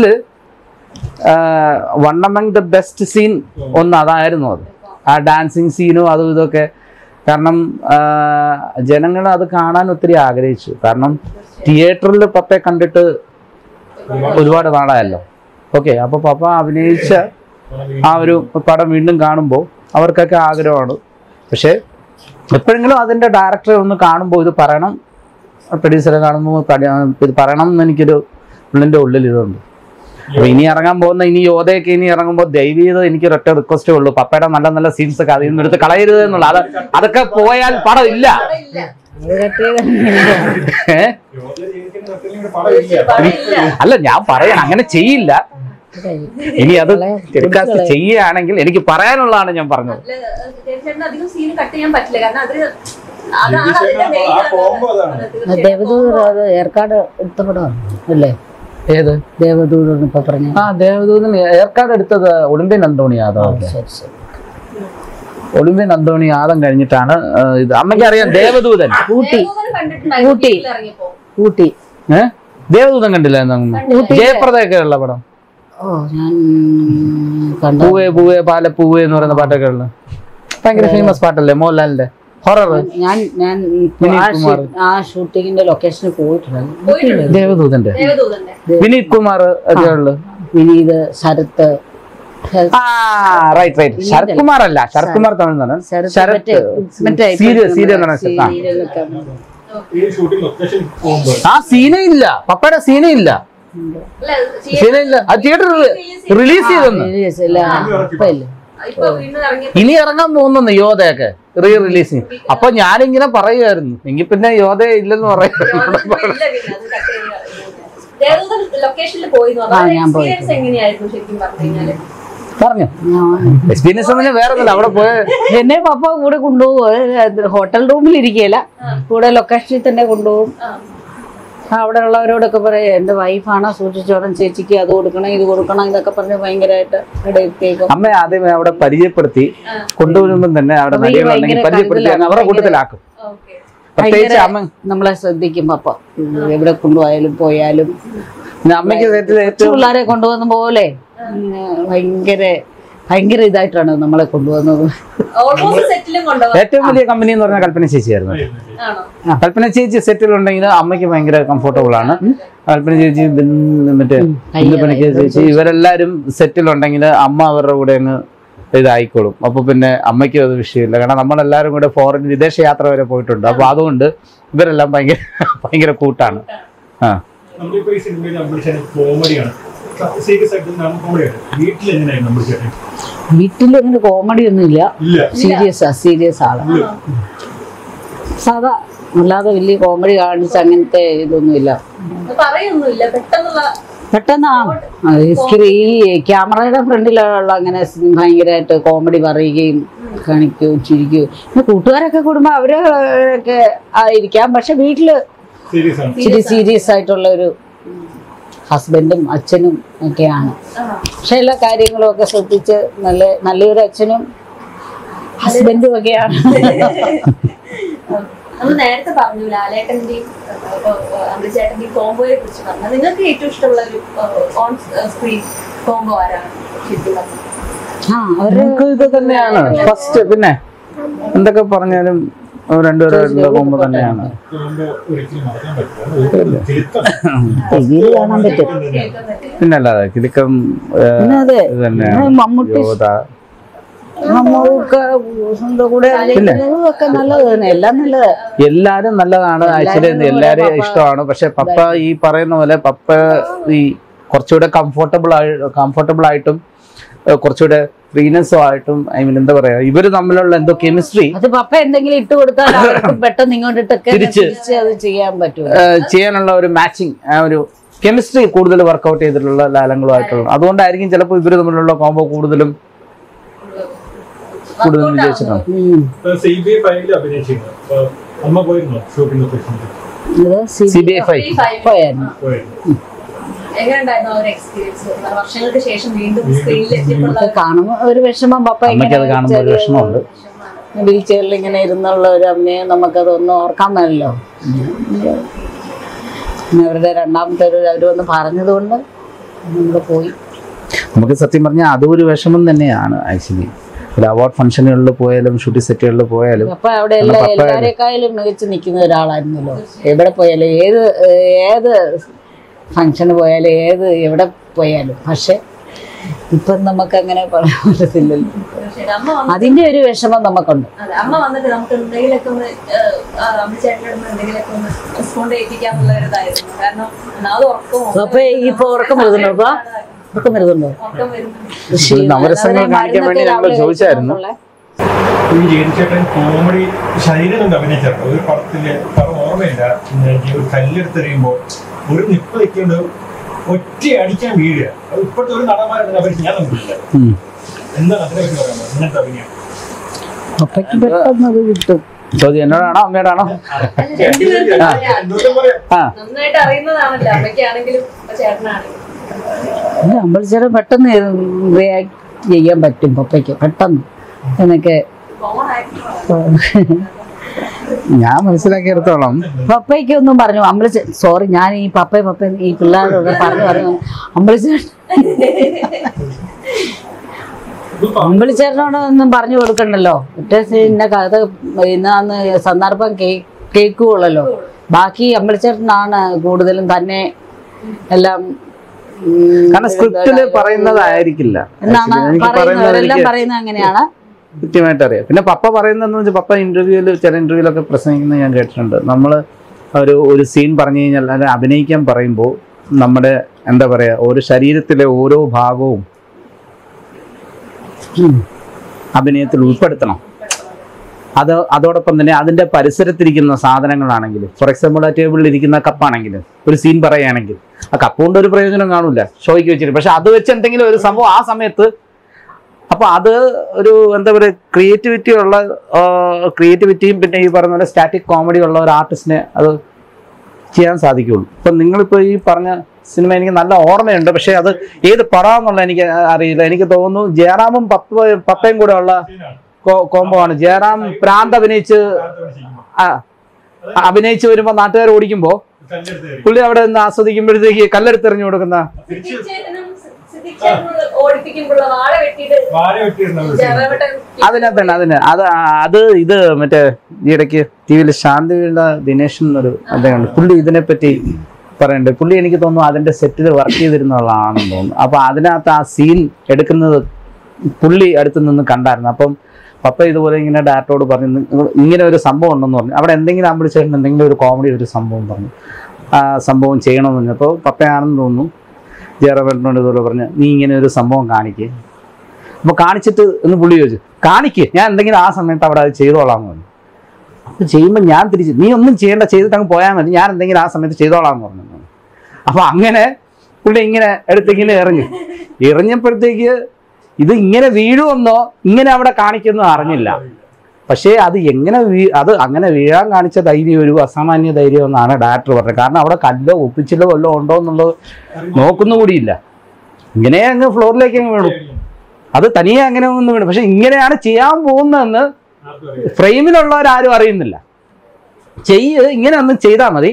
one among the best scene ഒന്ന് അതായിരുന്നു. അത് ആ ഡാൻസിങ് സീനും അതും ഇതൊക്കെ. കാരണം ജനങ്ങൾ അത് കാണാൻ ഒത്തിരി ആഗ്രഹിച്ചു. കാരണം തിയേറ്ററിൽ പപ്പയെ കണ്ടിട്ട് ഒരുപാട് നാളായല്ലോ. ഓക്കെ, അപ്പോൾ പപ്പ അഭിനയിച്ച ആ ഒരു പടം വീണ്ടും കാണുമ്പോൾ അവർക്കൊക്കെ ആഗ്രഹമാണ്. പക്ഷെ എപ്പോഴെങ്കിലും അതിൻ്റെ ഡയറക്ടറെ ഒന്ന് കാണുമ്പോൾ ഇത് പറയണം, പ്രൊഡ്യൂസറെ കാണുമ്പോൾ ഇത് പറയണം എന്ന് എനിക്കൊരു ഉള്ളിൻ്റെ ഉള്ളിൽ ഇതുണ്ട്. അപ്പൊ ഇനി ഇറങ്ങാൻ പോകുന്ന യോധയൊക്കെ ഇനി ഇറങ്ങുമ്പോൾ ദയവ് ചെയ്ത് എനിക്കൊരൊറ്റ റിക്വസ്റ്റേ ഉള്ളൂ, പപ്പയുടെ നല്ല നല്ല സീൻസ് ഒക്കെ അതിൽ നിന്ന് എടുത്ത് കളയരുത് എന്നുള്ള. അതൊക്കെ പോയാൽ പടം ഇല്ല. അല്ല, ഞാൻ പറയാൻ അങ്ങനെ ചെയ്യില്ല. ഇനി അത് ടെലികാസ്റ്റ് ചെയ്യുകയാണെങ്കിൽ എനിക്ക് പറയാനുള്ളതാണ് ഞാൻ പറഞ്ഞത്. ദേവദൂതർ അത് ഏർക്കാട് എടുത്ത പടമാണ് അല്ലേ? ഏത് ദേവദൂതൻ ഇപ്പൊ പറഞ്ഞു? ആ, ദേവദൂതൻ ഏർക്കാട് എടുത്തത് Olympian Anthony Yadav. Olympian Anthony Yadav കഴിഞ്ഞിട്ടാണ് ഇത്. അമ്മയ്ക്ക് അറിയാം ദേവദൂതൻ. ഊട്ടി ദേവദൂതൻ കണ്ടില്ല? ജയപ്രദയൊക്കെ ഉള്ള പടം. പൂവേ പൂവേ പാലപ്പൂവേ എന്ന് പറയുന്ന പാട്ടൊക്കെ ഉള്ള ഭയങ്കര ഫേമസ് പാട്ടല്ലേ മോഹൻലാലിന്റെ? ഹൊറർ. ഞാൻ ആ ഷൂട്ടിങ്ങിന്റെ ലൊക്കേഷനിൽ പോയിട്ടുണ്ട്. ദേവദൂതന്റെ വിനീത് കുമാർ ഒക്കെ ഉള്ളു. വിനീത്, ശരത്ത്. റൈറ്റ്. ശരത് കുമാർ അല്ല, ശരത് കുമാർ തമിഴ്നാണ്. ശരത് സീരിയൽ ആ സീനേ ഇല്ല, പപ്പയുടെ സീനേ ഇല്ല. അത് തിയേറ്ററിൽ റിലീസ് ചെയ്തെന്ന്. ഇനി ഇറങ്ങാൻ പോകുന്നു യോധയൊക്കെ റീ റിലീസിങ്. അപ്പൊ ഞാനിങ്ങനെ പറയുമായിരുന്നു, എങ്കിൽ പിന്നെ യോധ ഇല്ലെന്ന് പറയാം. പറഞ്ഞു എക്സ്പീരിയൻസ് വേറെ ഒന്നുമില്ല. അവിടെ പോയ എന്നെ പപ്പ കൂടെ കൊണ്ടുപോകും. ഹോട്ടൽ റൂമിൽ ഇരിക്കുകയില്ല, കൂടെ ലൊക്കേഷനിൽ തന്നെ കൊണ്ടുപോകും. അവിടെ ഉള്ളവരോടൊക്കെ പറയാം എന്റെ വൈഫാണ്, സൂക്ഷിച്ചോടൻ, ചേച്ചിക്ക് അത് കൊടുക്കണം ഇത് കൊടുക്കണം ഇതൊക്കെ പറഞ്ഞ് ഭയങ്കരമായിട്ട് ഇടയ്ക്കേക്കും. അമ്മ ആദ്യമേ അവിടെ പരിചയപ്പെടുത്തി കൊണ്ടുവരുമ്പം തന്നെ അവിടെ പരിചയപ്പെടുത്തി അവരുടെ കൂട്ടത്തിലാക്കും. പ്രത്യേകിച്ച് അമ്മ നമ്മളെ ശ്രദ്ധിക്കും. പപ്പ എവിടെ കൊണ്ടുപോയാലും പോയാലും അമ്മയ്ക്ക് പിള്ളേരെ കൊണ്ടുവന്ന പോലെ ഭയങ്കര ഇതായിട്ടാണ് നമ്മളെ കൊണ്ടുവന്നത്. ഏറ്റവും വലിയ കമ്പനി എന്ന് പറഞ്ഞാൽ കൽപ്പന ചേച്ചിയായിരുന്നു. കൽപ്പന ചേച്ചി സെറ്റിലുണ്ടെങ്കിൽ അമ്മയ്ക്ക് ഭയങ്കര കംഫർട്ടബിൾ ആണ്. കൽപ്പന ചേച്ചി മറ്റേ ഇന്ദുപണിക്ക് ചേച്ചി ഇവരെല്ലാരും സെറ്റിലുണ്ടെങ്കിൽ അമ്മ അവരുടെ കൂടെ അങ്ങ് ഇതായിക്കോളും. അപ്പൊ പിന്നെ അമ്മയ്ക്കും അത് വിഷയമില്ല. കാരണം നമ്മളെല്ലാരും കൂടെ ഫോറിൻ വിദേശ യാത്ര വരെ പോയിട്ടുണ്ട്. അപ്പൊ അതുകൊണ്ട് ഇവരെല്ലാം ഭയങ്കര കൂട്ടാണ്. വീട്ടിലങ്ങനെ കോമഡി ഒന്നുമില്ല. സീരിയസ് ആളാണ്. സാധാ അല്ലാതെ വലിയ കോമഡി കാണിച്ച് അങ്ങനത്തെ ഇതൊന്നുമില്ല. പെട്ടെന്ന് ഈ ക്യാമറയുടെ ഫ്രണ്ടിലുള്ള അങ്ങനെ ഭയങ്കരമായിട്ട് കോമഡി പറയുകയും കാണിക്കുകയും ചിരിക്കുകയും പിന്നെ കൂട്ടുകാരൊക്കെ കൂടുമ്പോ അവരൊക്കെ ആയിരിക്കാം. പക്ഷെ വീട്ടില് ഇച്ചിരി സീരിയസ് ആയിട്ടുള്ള ഒരു ഹസ്ബൻഡും അച്ഛനും ഒക്കെയാണ്. പക്ഷെ എല്ലാ കാര്യങ്ങളും ഒക്കെ ശ്രദ്ധിച്ച് നല്ലൊരു അച്ഛനും ഹസ്ബൻഡും ഒക്കെയാണ്. നേരത്തെ പറഞ്ഞു ലാലേട്ടന്റെയും അമൃതേട്ടന്റെയും കോംബോയെ കുറിച്ച് പറഞ്ഞു. നിങ്ങൾക്ക് ഏറ്റവും ഇഷ്ടമുള്ള ഒരു ഓൺ സ്ക്രീൻ കോംബോ ആരാണ്? അവർക്ക് ഇത് തന്നെയാണ് ഫസ്റ്റ്. പിന്നെ എന്തൊക്കെ പറഞ്ഞാലും രണ്ടുപേരുടെ കോംബോ തന്നെയാണ്. കാണാൻ പറ്റും. പിന്നല്ലാതെ കിലുക്കം തന്നെയാണ്. മമ്മൂട്ടി എല്ലാരും നല്ലതാണ്. ആക്ച്വലി എല്ലാരെയും ഇഷ്ടമാണ്. പക്ഷെ പപ്പ ഈ പറയുന്ന പോലെ പപ്പ ഈ കുറച്ചുകൂടെ കംഫർട്ടബിൾ ആയിട്ടും കുറച്ചുകൂടെ ഫ്രീനെസ്സും ആയിട്ടും എന്താ പറയാ ഇവര് തമ്മിലുള്ള എന്തോ കെമിസ്ട്രി അത് പപ്പ എന്തെങ്കിലും ഇട്ട് കൊടുത്താൽ പെട്ടെന്ന് ഇങ്ങോട്ടിട്ടൊക്കെ തിരിച്ച് അത് ചെയ്യാൻ പറ്റും. ചെയ്യാനുള്ള ഒരു മാച്ചിങ് ആ ഒരു കെമിസ്ട്രി കൂടുതൽ വർക്കൗട്ട് ചെയ്തിട്ടുള്ള ലാലങ്ങളുമായിട്ടുള്ള, അതുകൊണ്ടായിരിക്കും ചിലപ്പോൾ ഇവര് തമ്മിലുള്ള കോംബോ കൂടുതലും വിജയിച്ചിട്ടുണ്ട്. CBI 5 അഭിനയിച്ചിരുന്നു. അപ്പൊ അമ്മ പോയിരുന്നോ ഷൂട്ടിംഗ് സെക്ഷനിൽ? CBI 5 പോയായിരുന്നു. പോയിരുന്നു. എങ്ങനെയുണ്ടായിരുന്നു ആ ഒരു എക്സ്പീരിയൻസ്? വർഷങ്ങൾക്ക് ശേഷം വീണ്ടും സ്ക്രീനിൽ എത്തിയപ്പോൾ നമുക്ക് കാണുമ്പോൾ ഒരു വിഷമം. പപ്പ അമ്മയ്ക്ക് അത് കാണുമ്പോൾ ഒരു വിഷമമുണ്ട്. വീൽ ചെയറിൽ ഇങ്ങനെ ഇരുന്നുള്ള ഒരു അമ്മയെ നമുക്കതൊന്നും ഓർക്കാൻ പറ്റില്ലോ. പിന്നെ അവരുടെ രണ്ടാമത്തെ അവർ വന്ന് പറഞ്ഞതുകൊണ്ട് നമ്മൾ പോയി. നമുക്ക് സത്യം പറഞ്ഞാൽ അതും ഒരു വിഷമം തന്നെയാണ് ആക്ച്വലി. ഒരു അവാർഡ് ഫംഗ്ഷനുകളിൽ പോയാലും ഷൂട്ടിംഗ് സെറ്റുകളിൽ പോയാലും അപ്പൊ അവിടെ എല്ലാവരെക്കാളും മികച്ച് നിൽക്കുന്ന ഒരാളായിരുന്നല്ലോ. എവിടെ പോയാലും ഏത് ഫംഗ്ഷന് പോയാലും എവിടെ പോയാലും. പക്ഷെ ഇപ്പം നമുക്ക് അങ്ങനെ പറയാൻ പറ്റത്തില്ലല്ലോ. അതിന്റെ ഒരു വിഷമം നമുക്കുണ്ട്. അമ്മ വന്നിട്ട് നമുക്ക് എന്തെങ്കിലുമൊക്കെ ഒന്ന് അമ്മച്ചേട്ടനോട് എന്തെങ്കിലുമൊക്കെ ഒന്ന് റെസ്പോണ്ട് ചെയ്യിപ്പിക്കാന്നുള്ള ഒരു ഇതായിരുന്നു. കാരണം അത് അപ്പൊ ഇപ്പൊ ഉറക്കം വരുന്നുണ്ടോ? ഉറക്കം വരുന്നുണ്ടോ? നവരസങ്ങൾ കാണിക്കാൻ വേണ്ടി ഞങ്ങൾ ചോദിച്ചായിരുന്നു. ഈ ജയചേട്ടൻ കോമഡി ശരീരം അഭിനയിച്ചിട്ടുണ്ട് ഒരു പടത്തില്. പടം ഓർമ്മയില്ല, ഒരു കല്ലെടുത്തെറിയുമ്പോൾ ഒരു നിപ്പ് നിൽക്കൊണ്ട് ഒറ്റ അടിക്കാൻ വീഴുക. അത് ഇപ്പോഴത്തെ ഒരു നടന്മാരുടെ അഭിനയിച്ച് ഞാൻ കണ്ടിട്ടില്ല. എന്താണ് അതിനെ പറ്റി പറയുന്നത്? ഇങ്ങനത്തെ അഭിനയം അപ്പയ്ക്ക് പെട്ടെന്ന് അത് കിട്ടും. ചോദ്യം എന്നോടാണോ അമ്മയോടാണോ? നന്നായിട്ട് അറിയുന്നതാണല്ലോ അമ്മയ്ക്കാണെങ്കിലും ചേട്ടനാണെങ്കിലും. അമ്പലച്ചേട്ടൻ പെട്ടെന്ന് റിയാക്ട് ചെയ്യാൻ പറ്റും പപ്പയ്ക്ക് പെട്ടെന്ന് എന്നൊക്കെ ഞാൻ മനസ്സിലാക്കിയെടുത്തോളം. പപ്പയ്ക്ക് ഒന്നും പറഞ്ഞു സോറി ഞാൻ ഈ പപ്പ ഈ പിള്ളേരോട് പറഞ്ഞു അമ്പലിച്ചേട്ടനോട് ഒന്നും പറഞ്ഞു കൊടുക്കണ്ടല്ലോ. മറ്റേ ഇന്ന കഥ ഇന്നാന്ന് സന്ദർഭം കേൾക്കുള്ളല്ലോ. ബാക്കി അമ്പലിച്ചേട്ടനാണ് കൂടുതലും തന്നെ എല്ലാം. കാരണം സ്ക്രിപ്റ്റില് പറയുന്നതായിരിക്കില്ല പറയുന്നവരെല്ലാം പറയുന്നത് അങ്ങനെയാണ്, കൃത്യമായിട്ട് അറിയാം. പിന്നെ പപ്പ പറയുന്നതെന്ന് വെച്ചാൽ പപ്പ ചില ഇന്റർവ്യൂലൊക്കെ പ്രസംഗിക്കുന്നത് ഞാൻ കേട്ടിട്ടുണ്ട്. നമ്മള് ഒരു സീൻ പറഞ്ഞു കഴിഞ്ഞാൽ അത് അഭിനയിക്കാൻ പറയുമ്പോൾ നമ്മുടെ എന്താ പറയാ ഒരു ശരീരത്തിലെ ഓരോ ഭാഗവും അഭിനയത്തിൽ ഉൾപ്പെടുത്തണം. അതോടൊപ്പം തന്നെ അതിന്റെ പരിസരത്തിരിക്കുന്ന സാധനങ്ങളാണെങ്കിലും, ഫോർ എക്സാമ്പിൾ ആ ടേബിളിൽ ഇരിക്കുന്ന കപ്പാണെങ്കിലും ഒരു സീൻ പറയുകയാണെങ്കിൽ ആ കപ്പ് കൊണ്ട് ഒരു പ്രയോജനം കാണില്ല ഷോയ്ക്ക് വെച്ചിട്ട്. പക്ഷെ അത് വെച്ച് എന്തെങ്കിലും ഒരു സംഭവം ആ സമയത്ത്, അപ്പൊ അത് ഒരു എന്താ പറയുക ക്രിയേറ്റിവിറ്റിയും പിന്നെ ഈ പറഞ്ഞ പോലെ സ്റ്റാറ്റിക് കോമഡി ഉള്ള ഒരു ആർട്ടിസ്റ്റിനെ അത് ചെയ്യാൻ സാധിക്കുള്ളൂ. ഇപ്പൊ നിങ്ങളിപ്പോ ഈ പറഞ്ഞ സിനിമ എനിക്ക് നല്ല ഓർമ്മയുണ്ട്, പക്ഷെ അത് ഏത് പടമെന്നുള്ള എനിക്ക് അറിയില്ല. എനിക്ക് തോന്നുന്നു ജയറാമും പപ്പയും കൂടെ ഉള്ള കോംബോ ആണ്. ജയറാം പ്രാന്ത് അഭിനയിച്ച് വരുമ്പോ നാട്ടുകാർ ഓടിക്കുമ്പോ പുള്ളി അവിടെ നിന്ന് ആസ്വദിക്കുമ്പോഴത്തേക്ക് കല്ലെടുത്തെറിഞ്ഞു കൊടുക്കുന്ന അതിനകത്താണ് ഇത് മറ്റേ ഈ ഇടയ്ക്ക് ടിവിയിൽ ശാന്തിയുള്ള ദിനേശൻ എന്നൊരു അദ്ദേഹമുണ്ട്. പുള്ളി ഇതിനെപ്പറ്റി പറയുന്നുണ്ട്. പുള്ളി എനിക്ക് തോന്നുന്നു അതിന്റെ സെറ്റിൽ വർക്ക് ചെയ്തിരുന്നതാണെന്ന് തോന്നുന്നു. അപ്പൊ അതിനകത്ത് ആ സീൻ എടുക്കുന്നത് പുള്ളി അടുത്ത് നിന്ന് കണ്ടായിരുന്നു. അപ്പം പപ്പ ഇതുപോലെ ഇങ്ങനെ ഡയറക്ടറോട് പറഞ്ഞു ഇങ്ങനെ ഒരു സംഭവം ഉണ്ടെന്ന് പറഞ്ഞു. അവിടെ എന്തെങ്കിലും അമ്പളിച്ചേട്ടൻ എന്തെങ്കിലും ഒരു കോമഡി ഒരു സംഭവം പറഞ്ഞു, ആ സംഭവം ചെയ്യണമെന്ന് പറഞ്ഞപ്പോൾ പപ്പയാണെന്ന് തോന്നുന്നു ജയറാമേട്ടനോട് ഇതുപോലെ പറഞ്ഞു നീ ഇങ്ങനെ ഒരു സംഭവം കാണിക്കേ. അപ്പോൾ കാണിച്ചിട്ട് എന്ന് പുള്ളി ചോദിച്ചു കാണിക്കേ, ഞാൻ എന്തെങ്കിലും ആ സമയത്ത് അവിടെ അത് ചെയ്തോളാമെന്ന് പറഞ്ഞു. അപ്പോൾ ചെയ്യുമ്പോൾ ഞാൻ തിരിച്ച് നീ ഒന്നും ചെയ്യേണ്ട, ചെയ്തിട്ട് അങ്ങ് പോയാൽ മതി, ഞാൻ എന്തെങ്കിലും ആ സമയത്ത് ചെയ്തോളാമെന്ന് പറഞ്ഞു. അപ്പോൾ അങ്ങനെ പുള്ളി ഇങ്ങനെ എടുത്തിങ്ങനെ എറിഞ്ഞപ്പോഴത്തേക്ക് ഇത് ഇങ്ങനെ വീഴുമെന്നോ ഇങ്ങനെ അവിടെ കാണിക്കുന്നോ അറിഞ്ഞില്ല. പക്ഷേ അത് എങ്ങനെ അത് അങ്ങനെ വീഴാൻ കാണിച്ച ധൈര്യം ഒരു അസാമാന്യ ധൈര്യം എന്നാണ് ഡയറക്ടർ പറഞ്ഞത്. കാരണം അവിടെ കല്ലോ ഒപ്പിച്ചില്ലോ വല്ലോ ഉണ്ടോ എന്നുള്ളത് നോക്കുന്നുകൂടിയില്ല. ഇങ്ങനെ അങ്ങ് ഫ്ലോറിലേക്ക് അങ്ങ് വീണു. അത് തനിയെ അങ്ങനെ ഒന്ന് വീണു. പക്ഷെ ഇങ്ങനെയാണ് ചെയ്യാൻ പോകുന്നതെന്ന് ഫ്രെയിമിലുള്ളവരാരും അറിയുന്നില്ല. ഇങ്ങനെ ഒന്ന് ചെയ്താൽ മതി.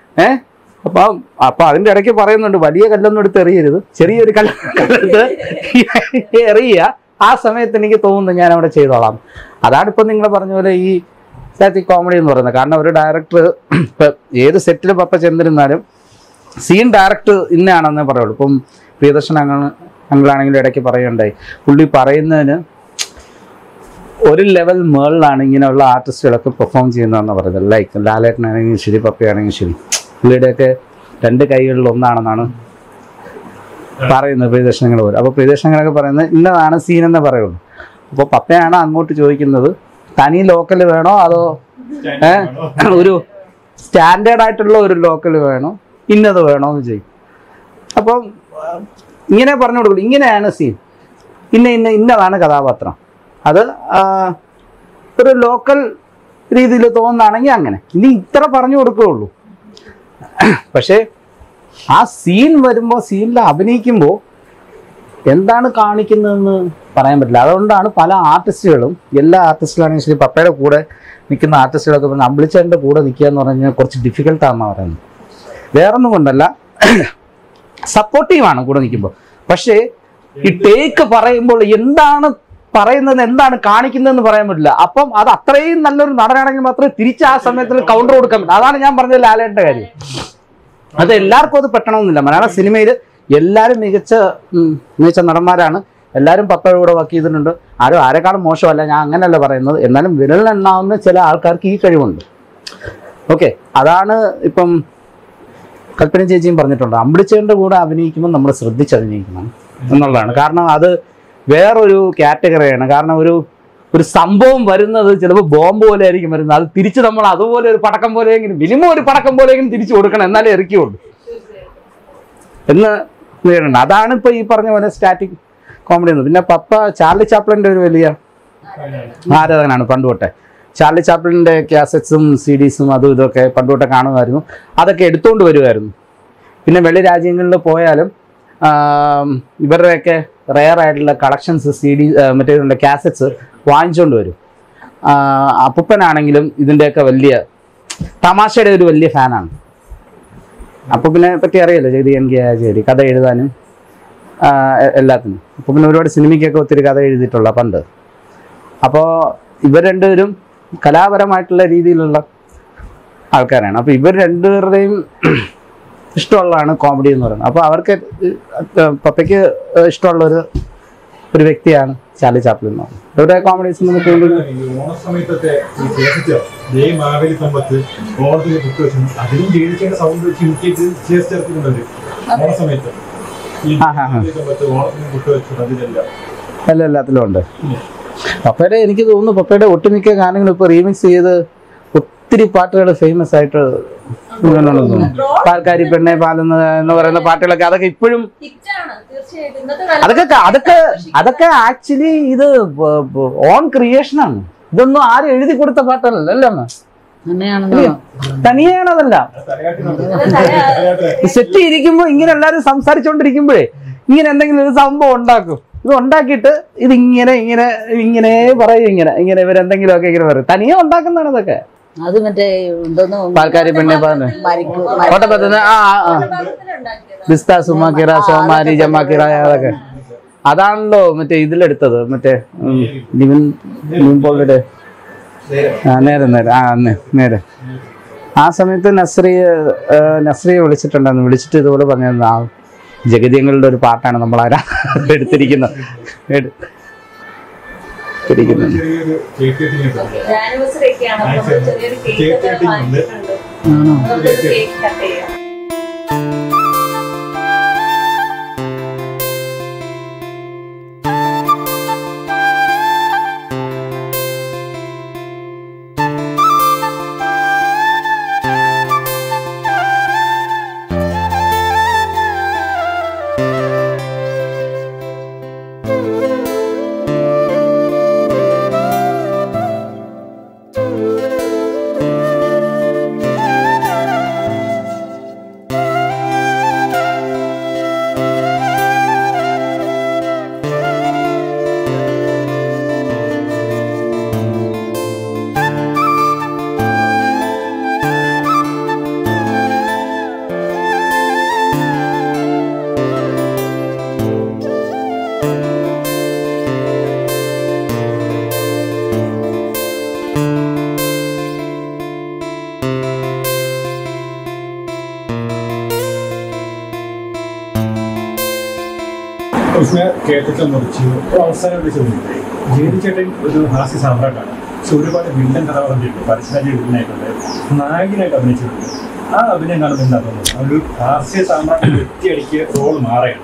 അപ്പൊ അതിന്റെ ഇടയ്ക്ക് പറയുന്നുണ്ട് വലിയ കല്ലൊന്നും എടുത്ത് എറിയരുത്, ചെറിയൊരു കല്ലെടുത്ത് എറിയുക. ആ സമയത്ത് എനിക്ക് തോന്നുന്നു ഞാൻ അവിടെ ചെയ്തോളാം. അതാണ് ഇപ്പൊ നിങ്ങൾ പറഞ്ഞ പോലെ ഈ സ്റ്റാറ്റിക് കോമഡി എന്ന് പറയുന്നത്. കാരണം ഒരു ഡയറക്ടർ ഇപ്പൊ ഏത് സെറ്റിൽ പപ്പ ചെന്നിരുന്നാലും സീൻ ഡയറക്ടർ ഇന്നയാണെന്നേ പറയുള്ളൂ. ഇപ്പം പ്രിയദർശൻ അങ്കിളാണെങ്കിലും ഇടയ്ക്ക് പറയുണ്ടായി, പുള്ളി പറയുന്നതിന് ഒരു ലെവൽ മേളിലാണ് ഇങ്ങനെയുള്ള ആർട്ടിസ്റ്റുകളൊക്കെ പെർഫോം ചെയ്യുന്നതെന്ന് പറയുന്നത്. ലൈക്ക് ലാലേട്ടനാണെങ്കിലും ശരി, പപ്പയാണെങ്കിലും ശരി, പുള്ളിയുടെയൊക്കെ രണ്ട് കൈകളിൽ ഒന്നാണെന്നാണ് പറയുന്നത് പ്രിയദർശനങ്ങൾ പോലും. അപ്പോൾ പ്രിയദർശനങ്ങളൊക്കെ പറയുന്നത് ഇന്നതാണ് സീൻ എന്നേ പറയുള്ളൂ. അപ്പോൾ പപ്പയാണ് അങ്ങോട്ട് ചോദിക്കുന്നത് തനി ലോക്കൽ വേണോ അതോ ഒരു സ്റ്റാൻഡേർഡ് ആയിട്ടുള്ള ഒരു ലോക്കൽ വേണോ, ഇന്നത് വേണോ എന്ന് ചോദിക്കും. അപ്പം ഇങ്ങനെ പറഞ്ഞു കൊടുക്കുള്ളൂ, ഇങ്ങനെയാണ് സീൻ, ഇന്നതാണ് കഥാപാത്രം. അത് ഒരു ലോക്കൽ രീതിയിൽ തോന്നുകയാണെങ്കിൽ അങ്ങനെ, ഇനി ഇത്ര പറഞ്ഞു കൊടുക്കുകയുള്ളൂ. പക്ഷേ ആ സീൻ വരുമ്പോൾ, സീനിൽ അഭിനയിക്കുമ്പോൾ എന്താണ് കാണിക്കുന്നതെന്ന് പറയാൻ പറ്റില്ല. അതുകൊണ്ടാണ് പല ആർട്ടിസ്റ്റുകളും, എല്ലാ ആർട്ടിസ്റ്റുകളാണെങ്കിൽ ശരി, പപ്പയുടെ കൂടെ നിൽക്കുന്ന ആർട്ടിസ്റ്റുകളൊക്കെ പറഞ്ഞാൽ അമ്പിളിച്ചേട്ടൻ്റെ കൂടെ നിൽക്കുക എന്ന് പറഞ്ഞാൽ കുറച്ച് ഡിഫിക്കൽട്ടാണെന്നാണ് പറയുന്നത്. വേറൊന്നും കൊണ്ടല്ല, സപ്പോർട്ടീവാണ് കൂടെ നിൽക്കുമ്പോൾ. പക്ഷേ ഈ ടേക്ക് പറയുമ്പോൾ എന്താണ് പറയുന്നത്, എന്താണ് കാണിക്കുന്നതെന്ന് പറയാൻ പറ്റില്ല. അപ്പം അത് അത്രയും നല്ലൊരു നടനാണെങ്കിൽ മാത്രമേ തിരിച്ച് ആ സമയത്ത് കൗണ്ടർ കൊടുക്കാൻ പറ്റും. അതാണ് ഞാൻ പറഞ്ഞത് ലാലേട്ടൻ്റെ കാര്യം. അത് എല്ലാവർക്കും അത് പറ്റണമെന്നില്ല. മലയാള സിനിമയിൽ എല്ലാവരും മികച്ച നടന്മാരാണ്. എല്ലാവരും പപ്പയുടെ കൂടെ വർക്ക് ചെയ്തിട്ടുണ്ട്. ആരും ആരെക്കാളും മോശമല്ല, ഞാൻ അങ്ങനെയല്ല പറയുന്നത്. എന്നാലും വിരലിലെണ്ണാവുന്ന ചില ആൾക്കാർക്ക് ഈ കഴിവുണ്ട്. ഓക്കെ, അതാണ് ഇപ്പം കൽപ്പന ചേച്ചിയും പറഞ്ഞിട്ടുണ്ട്. അമ്പിളിച്ചേട്ടൻ്റെ കൂടെ അഭിനയിക്കുമ്പോൾ നമ്മൾ ശ്രദ്ധിച്ച് അഭിനയിക്കണം എന്നുള്ളതാണ്. കാരണം അത് വേറൊരു കാറ്റഗറിയാണ്. കാരണം ഒരു സംഭവം വരുന്നത് ചിലപ്പോൾ ബോംബ് പോലെ ആയിരിക്കും വരുന്നത്. അത് തിരിച്ച് നമ്മൾ അതുപോലെ ഒരു പടക്കം പോലെയെങ്കിലും, മിനിമം ഒരു പടക്കം പോലെയെങ്കിലും തിരിച്ചു കൊടുക്കണം, എന്നാലേ ഇറക്കിയുള്ളൂ എന്ന് നേരിടണം. അതാണ് ഇപ്പോൾ ഈ പറഞ്ഞ പോലെ സ്റ്റാറ്റിക് കോമഡി എന്ന്. പിന്നെ പപ്പ ചാർലി ചാപ്ലിൻ്റെ ഒരു വലിയ ആരാധകനാണ് പണ്ട് തൊട്ടേ. ചാർലി ചാപ്ലിൻ്റെ കാസറ്റ്സും CDസും അതും ഇതൊക്കെ പണ്ട് തൊട്ടേ കാണുമായിരുന്നു. അതൊക്കെ എടുത്തുകൊണ്ട് വരുമായിരുന്നു. പിന്നെ വെളി രാജ്യങ്ങളിൽ പോയാലും ഇവരുടെയൊക്കെ റെയർ ആയിട്ടുള്ള കളക്ഷൻസ് CD മറ്റേ കാസറ്റ്സ് വാങ്ങിച്ചുകൊണ്ട് വരും. അപ്പൂപ്പനാണെങ്കിലും ഇതിൻ്റെയൊക്കെ വലിയ തമാശയുടെ ഒരു വലിയ ഫാനാണ്. അപ്പൂപ്പനെ പറ്റി അറിയാലോ, ചെയ്തി കഥ എഴുതാനും എല്ലാത്തിനും. അപ്പോൾ പിന്നെ ഒരുപാട് സിനിമയ്ക്കൊക്കെ ഒത്തിരി കഥ എഴുതിയിട്ടുള്ള പണ്ട്. അപ്പോൾ ഇവർ രണ്ടുപേരും കലാപരമായിട്ടുള്ള രീതിയിലുള്ള ആൾക്കാരാണ്. അപ്പോൾ ഇവർ രണ്ടുപേരുടെയും ഇഷ്ടമുള്ളതാണ് കോമഡി എന്ന് പറയുന്നത്. അപ്പോൾ അവർക്ക് പപ്പയ്ക്ക് ഇഷ്ടമുള്ള ഒരു വ്യക്തിയാണ് ചാർലി ചാപ്ലിൻ എന്ന് പറയുന്നത്. ഇവരുടെ കോമഡീസ് നമുക്ക് ഓണസമയത്തൊക്കെ മാവേലി സമ്പത്ത് ഓണത്തിന് ബുക്ക് വെച്ചു, അതിലും ജീവിക്കേണ്ട സൗണ്ട് വെച്ച് ഇമിറ്റേറ്റ് ചേർത്തിട്ടുണ്ടല്ലോ ഓണസമയത്ത്. ഓണത്തിന് ബുക്ക് വെച്ചു അതിലെല്ലാം എല്ലാത്തിലും ഉണ്ട്. പപ്പയുടെ എനിക്ക് തോന്നുന്നു പപ്പയുടെ ഒട്ടുമിക്ക ഗാനങ്ങളും ഇപ്പോൾ റീമിക്സ് ചെയ്ത് ഒത്തിരി പാട്ടുകൾ ഫേമസ് ആയിട്ട് പാൽക്കാരി പെണ്ണെ പാലുന്നത് എന്ന് പറയുന്ന പാട്ടുകളൊക്കെ അതൊക്കെ ഇപ്പോഴും അതൊക്കെ ആക്ച്വലി ഇത് ഓൺ ക്രിയേഷനാണ്. ഇതൊന്നും ആരും എഴുതി കൊടുത്ത പാട്ടല്ലല്ലോ അല്ലേ അമ്മ? തനിയാണ് അതെല്ലാം. സെറ്റ് ഇരിക്കുമ്പോ ഇങ്ങനെ എല്ലാരും സംസാരിച്ചോണ്ടിരിക്കുമ്പോഴേ ഇങ്ങനെ എന്തെങ്കിലും ഒരു സംഭവം ഉണ്ടാക്കും. ഇത് ഉണ്ടാക്കിയിട്ട് ഇതിങ്ങനെ ഇങ്ങനെ ഇങ്ങനെ പറയും, ഇങ്ങനെ ഇവരെന്തെങ്കിലുമൊക്കെ ഇങ്ങനെ പറയും. തനിയെ ഉണ്ടാക്കുന്നതാണ് ഇതൊക്കെ. അത് മറ്റേ എന്തോന്ന് പാൽക്കാരി പെണ്ണെ കോട്ടപ്പത്തുന്ന ബിസ്ത സുമാക്കിറ സോമാരി ജമാക്കിറ അതൊക്കെ അതാണല്ലോ മറ്റേ ഇതിലെടുത്തത്. മറ്റേ പോളിയുടെ നേരെ ആ സമയത്ത് നസ്രിയെ വിളിച്ചിട്ടുണ്ടായിരുന്നു. വിളിച്ചിട്ട് ഇതുപോലെ പറഞ്ഞിരുന്നു, ആ ജഗതിയങ്ങളുടെ ഒരു പാട്ടാണ് നമ്മൾ ആരാ എടുത്തിരിക്കുന്നത്. കേട്ടിട്ട് മുറിച്ചു അവസാനം ജയതിച്ചേട്ടൻ ഒരു ഹാസ്യ സാമ്രാട്ടാണ്. പക്ഷെ ഒരുപാട് വില്ലൻ കഥാപാത്രങ്ങളുണ്ട്. പരസ്യരാജ് വില്ലനായിട്ടുണ്ട്, നായകനായിട്ട് അഭിനയിച്ചിട്ടുണ്ട്. ആ അഭിനയം കാണുമ്പോൾ എന്താ തോന്നുന്നത്? ഒരു ഹാസ്യ സാമ്രാട്ട് വെറ്റിയടിക്ക് റോൾ മാറുകയാണ്.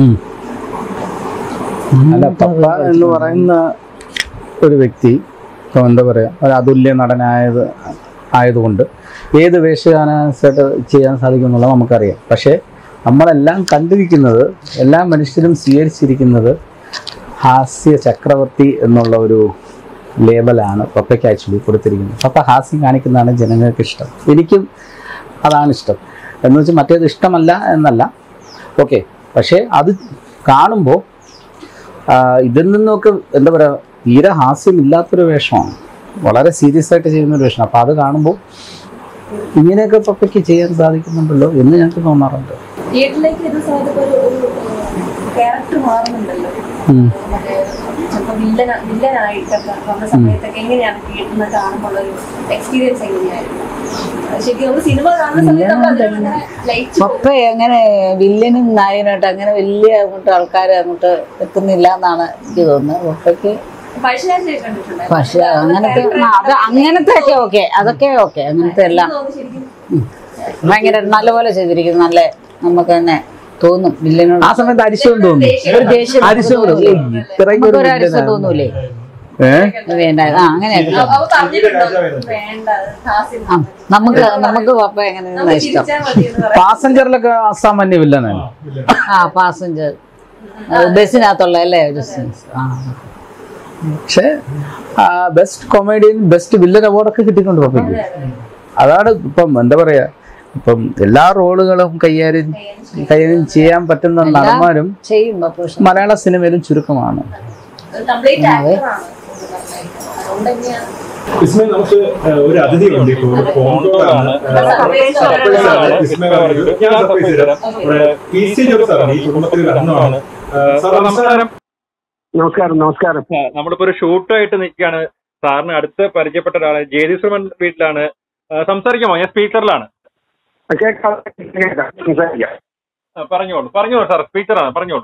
അല്ല, പപ്പ എന്ന് പറയുന്ന ഒരു വ്യക്തി എന്താ പറയാ, ഒരു അതുല്യ ആയതുകൊണ്ട് ഏത് വേഷഗാനമായിട്ട് ചെയ്യാൻ സാധിക്കും എന്നുള്ളത് നമുക്കറിയാം. പക്ഷേ നമ്മളെല്ലാം കണ്ടിരിക്കുന്നത്, എല്ലാ മനുഷ്യരും സ്വീകരിച്ചിരിക്കുന്നത് ഹാസ്യ ചക്രവർത്തി എന്നുള്ള ഒരു ലേബലാണ് പപ്പയ്ക്ക് ആക്ച്വലി കൊടുത്തിരിക്കുന്നത്. പപ്പ ഹാസ്യം കാണിക്കുന്നതാണ് ജനങ്ങൾക്ക് ഇഷ്ടം. എനിക്കും അതാണ് ഇഷ്ടം. എന്ന് വെച്ചാൽ മറ്റേത് ഇഷ്ടമല്ല എന്നല്ല, ഓക്കെ. പക്ഷേ അത് കാണുമ്പോൾ ഇതിൽ നിന്നൊക്കെ എന്താ പറയുക, തീരെ ഹാസ്യമില്ലാത്തൊരു വേഷമാണ്, വളരെ സീരിയസ് ആയിട്ട് ചെയ്യുന്നൊരു വേഷമാണ്. അപ്പോൾ അത് കാണുമ്പോൾ ഇങ്ങനെയൊക്കെ പപ്പയ്ക്ക് ചെയ്യാൻ സാധിക്കുന്നുണ്ടല്ലോ എന്ന് ഞങ്ങൾക്ക് തോന്നാറുണ്ട്. തിയേറ്ററിലേക്ക് വരുന്ന സമയത്ത് ഒരു ക്യാരക്ടർ മാറുന്നുണ്ടല്ലോ, ചിലപ്പോൾ വില്ലനായിട്ടൊക്കെ വന്ന സമയത്തൊക്കെ എങ്ങനെയാണ് തിയേറ്ററിൽ കാണുമ്പോൾ ഒരു എക്സ്പീരിയൻസ് എങ്ങനെയായിരുന്നു? ശരിക്കും ഒരു സിനിമ കാണുന്ന സമയത്ത് പപ്പ അങ്ങനെ വില്ലനും നായകനായിട്ട് അങ്ങനെ വലിയ അങ്ങോട്ട് ആൾക്കാർ അങ്ങോട്ട് എത്തുന്നില്ല എന്നാണ് എനിക്ക് തോന്നുന്നത്. പപ്പയ്ക്ക് പക്ഷെ അങ്ങനത്തെ അങ്ങനത്തെ ഒക്കെ ഓക്കെ, അതൊക്കെ ഓക്കെ, അങ്ങനത്തെ എല്ലാം ഭയങ്കര നല്ലപോലെ ചെയ്തിരിക്കുന്നു. നല്ല നമുക്ക് തന്നെ തോന്നും വില്ലനോട്. ആ സമയത്ത് അരിശം തോന്നും, ഒരു അരിശം തോന്നൂലേ? വേണ്ട അങ്ങനെയൊക്കെ നമുക്ക് പപ്പ എങ്ങനെ ഇഷ്ടം. പാസഞ്ചറിലൊക്കെ അസാമാന്യ വില്ലനാണ്. പാസഞ്ചർ ബസ്സിനകത്തുള്ള അല്ലേ ഒരു സീൻസ്. പക്ഷെ ബെസ്റ്റ് കൊമേഡിയൻ, ബെസ്റ്റ് വില്ലൻ അവാർഡൊക്കെ കിട്ടിയിട്ടുണ്ട് പപ്പയ്ക്ക്. അതാണ് ഇപ്പം എന്താ പറയാ, ഇപ്പം എല്ലാ റോളുകളും കൈകാര്യം ചെയ്യാൻ പറ്റുന്ന നടന്മാരും മലയാള സിനിമയിലും ചുരുക്കമാണ്. നമുക്ക് ഒരു അതിഥിയുണ്ട് ഇപ്പോൾ, നമസ്കാരം. നമസ്കാരം. നമ്മളിപ്പോ ഒരു ഷൂട്ടായിട്ട് നിൽക്കുകയാണ്. സാറിന് അടുത്ത് പരിചയപ്പെട്ട ഒരാളാണ്, ജേതി ശ്രീമൻ വീട്ടിലാണ്. സംസാരിക്കാമോ? ഞാൻ സ്പീക്കറിലാണ്. പറഞ്ഞോളൂ സാർ, സ്പീക്കറാണ്, പറഞ്ഞോളൂ.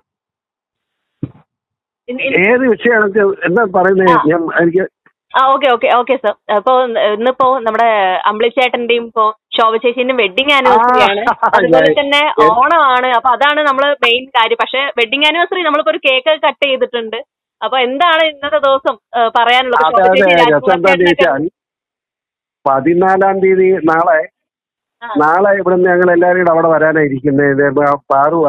ഏത് വിഷയമാണ് എന്താ പറയുന്നത്? എനിക്ക് ഓക്കെ സർ. അപ്പൊ ഇന്നിപ്പോ നമ്മുടെ അമ്പിളിച്ചേട്ടന്റെയും ഇപ്പോ ശോഭ ചേച്ചിന്റെയും വെഡിങ് ആനിവേഴ്സറി ആണ്, അതുപോലെ തന്നെ ഓണമാണ്. അപ്പൊ അതാണ് നമ്മള് മെയിൻ കാര്യം. പക്ഷെ വെഡിങ് ആനിവേഴ്സറി നമ്മളിപ്പോ ഒരു കേക്ക് കട്ട് ചെയ്തിട്ടുണ്ട്. അപ്പൊ എന്താണ് ഇന്നത്തെ ദിവസം പറയാനുള്ളത്? 14 തീയതി നാളെ ഇവിടുന്ന് ഞങ്ങൾ എല്ലാവരും അവിടെ വരാനായിരിക്കുന്നത്. പാറു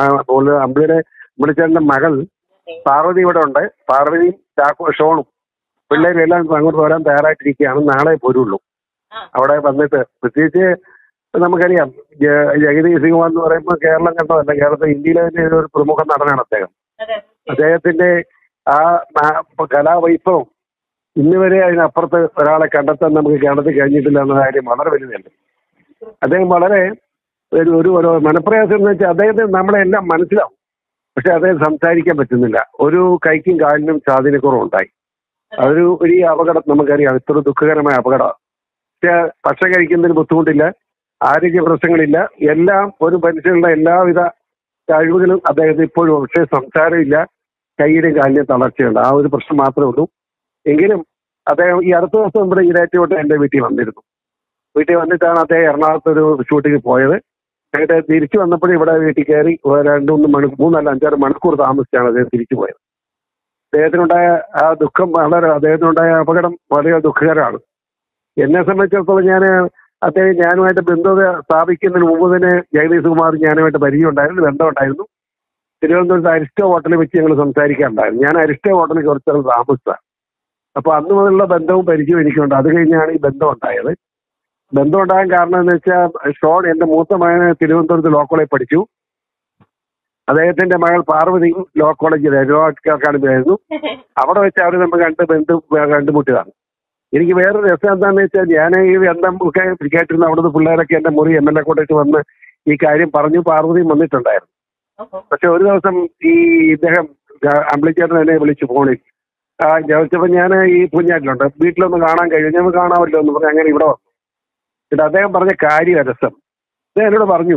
അമ്പിളിച്ചേട്ടന്റെ മകൾ പാർവതി ഇവിടെ ഉണ്ട്. പാർവതിയും ഷോണും പിള്ളേരും എല്ലാം അങ്ങോട്ട് വരാൻ തയ്യാറായിട്ടിരിക്കുകയാണ്. നാളെ പോരുള്ളൂ. അവിടെ വന്നിട്ട് പ്രത്യേകിച്ച് നമുക്കറിയാം, ജഗതി ശ്രീകുമാർ എന്ന് പറയുമ്പോൾ കേരളം കണ്ടതല്ല, കേരളത്തിൽ ഇന്ത്യയിലെ തന്നെ ഒരു പ്രമുഖ നടനാണ് അദ്ദേഹം. അദ്ദേഹത്തിന്റെ ആ കലാവൈഭവം ഇന്നുവരെ അതിനപ്പുറത്ത് ഒരാളെ കണ്ടെത്താൻ നമുക്ക് കേരളത്തിൽ കഴിഞ്ഞിട്ടില്ല എന്ന കാര്യം വളരെ വലുതല്ലേ. അദ്ദേഹം വളരെ ഒരു മനപ്രയാസം എന്ന് വെച്ചാൽ അദ്ദേഹത്തിന് നമ്മളെല്ലാം മനസ്സിലാവും, പക്ഷെ അദ്ദേഹം സംസാരിക്കാൻ പറ്റുന്നില്ല. ഒരു കൈക്കും കാലിനും സ്വാധീനക്കുറവുണ്ടായി. അതൊരു വലിയ അപകടം നമുക്കറിയാം, ഇത്ര ദുഃഖകരമായ അപകടം. പക്ഷെ ഭക്ഷണം കഴിക്കുന്നതിന് ബുദ്ധിമുട്ടില്ല, ആരോഗ്യ പ്രശ്നങ്ങളില്ല, എല്ലാം ഒരു മനുഷ്യനുള്ള എല്ലാവിധ കഴിവുകളും അദ്ദേഹത്തിന് ഇപ്പോഴും. പക്ഷേ സംസാരമില്ല, കൈയിലും കാലിനും തളർച്ചയുണ്ട്. ആ ഒരു പ്രശ്നം മാത്രമേ ഉള്ളൂ. എങ്കിലും അദ്ദേഹം ഈ അടുത്ത ദിവസം ഇവിടെ ഈരാറ്റുപേട്ട എൻ്റെ വീട്ടിൽ വന്നിരുന്നു. വീട്ടിൽ വന്നിട്ടാണ് അദ്ദേഹം എറണാകുളത്തൊരു ഷൂട്ടിങ് പോയത്. എന്നിട്ട് തിരിച്ചു വന്നപ്പോഴും ഇവിടെ വീട്ടിൽ കയറി 2-3 മണിക്കൂർ, 4-5-6 മണിക്കൂർ താമസിച്ചാണ് അദ്ദേഹം തിരിച്ചു പോയത്. അദ്ദേഹത്തിനുണ്ടായ ആ ദുഃഖം അദ്ദേഹത്തിനുണ്ടായ അപകടം വളരെ ദുഃഖകരമാണ്. എന്നെ സംബന്ധിച്ചിടത്തോളം ഞാനുമായിട്ട് ബന്ധം സ്ഥാപിക്കുന്നതിന് മുമ്പ് തന്നെ ജഗദീഷ് കുമാർ ഞാനുമായിട്ട് പരിചയമുണ്ടായിരുന്നു, ബന്ധമുണ്ടായിരുന്നു. തിരുവനന്തപുരത്ത് അരിസ്റ്റോ ഹോട്ടലിൽ വെച്ച് ഞങ്ങൾ സംസാരിക്കാറുണ്ടായിരുന്നു. ഞാൻ അരിസ്റ്റോ ഹോട്ടലിൽ കുറച്ച് താമസിച്ചതാണ്. അപ്പോൾ അന്ന് മുതലുള്ള ബന്ധവും പരിചയവും എനിക്കുണ്ട്. അത് കഴിഞ്ഞാണ് ഈ ബന്ധം ഉണ്ടായത്. ബന്ധം ഉണ്ടാകാൻ കാരണം എന്ന് വെച്ചാൽ, ഷോൺ എൻ്റെ മൂത്ത മകന് തിരുവനന്തപുരത്ത് ലോ കോളേജിൽ പഠിച്ചു. അദ്ദേഹത്തിന്റെ മകൾ പാർവതിയും ലോ കോളേജിലായിരുന്നു, അക്കാഡമിയായിരുന്നു. അവിടെ വെച്ച് അവർ നമ്മൾ കണ്ടുമുട്ടിയതാണ്. എനിക്ക് വേറൊരു രസം എന്താണെന്ന് വെച്ചാൽ, ഞാൻ ഈ ബന്ധം ഒക്കെ കേട്ടിരുന്ന അവിടുന്ന് പിള്ളേരൊക്കെ എൻ്റെ മുറി MLA കോട്ടേറ്റ് വന്ന് ഈ കാര്യം പറഞ്ഞു. പാർവതിയും വന്നിട്ടുണ്ടായിരുന്നു. പക്ഷെ ഒരു ദിവസം ഈ ഇദ്ദേഹം അമ്പിളിച്ചേട്ടൻ എന്നെ വിളിച്ചു ഫോണിൽ. ചോദിച്ചപ്പോൾ ഞാൻ ഈ പൂഞ്ഞാറ്റിലുണ്ട്, വീട്ടിലൊന്ന് കാണാൻ കഴിയും, ഞങ്ങൾ കാണാമല്ലോ എന്ന് പറഞ്ഞ് അങ്ങനെ ഇവിടെ വന്നു. എന്നിട്ട് അദ്ദേഹം പറഞ്ഞ കാര്യം രസം. അദ്ദേഹം എന്നോട് പറഞ്ഞു,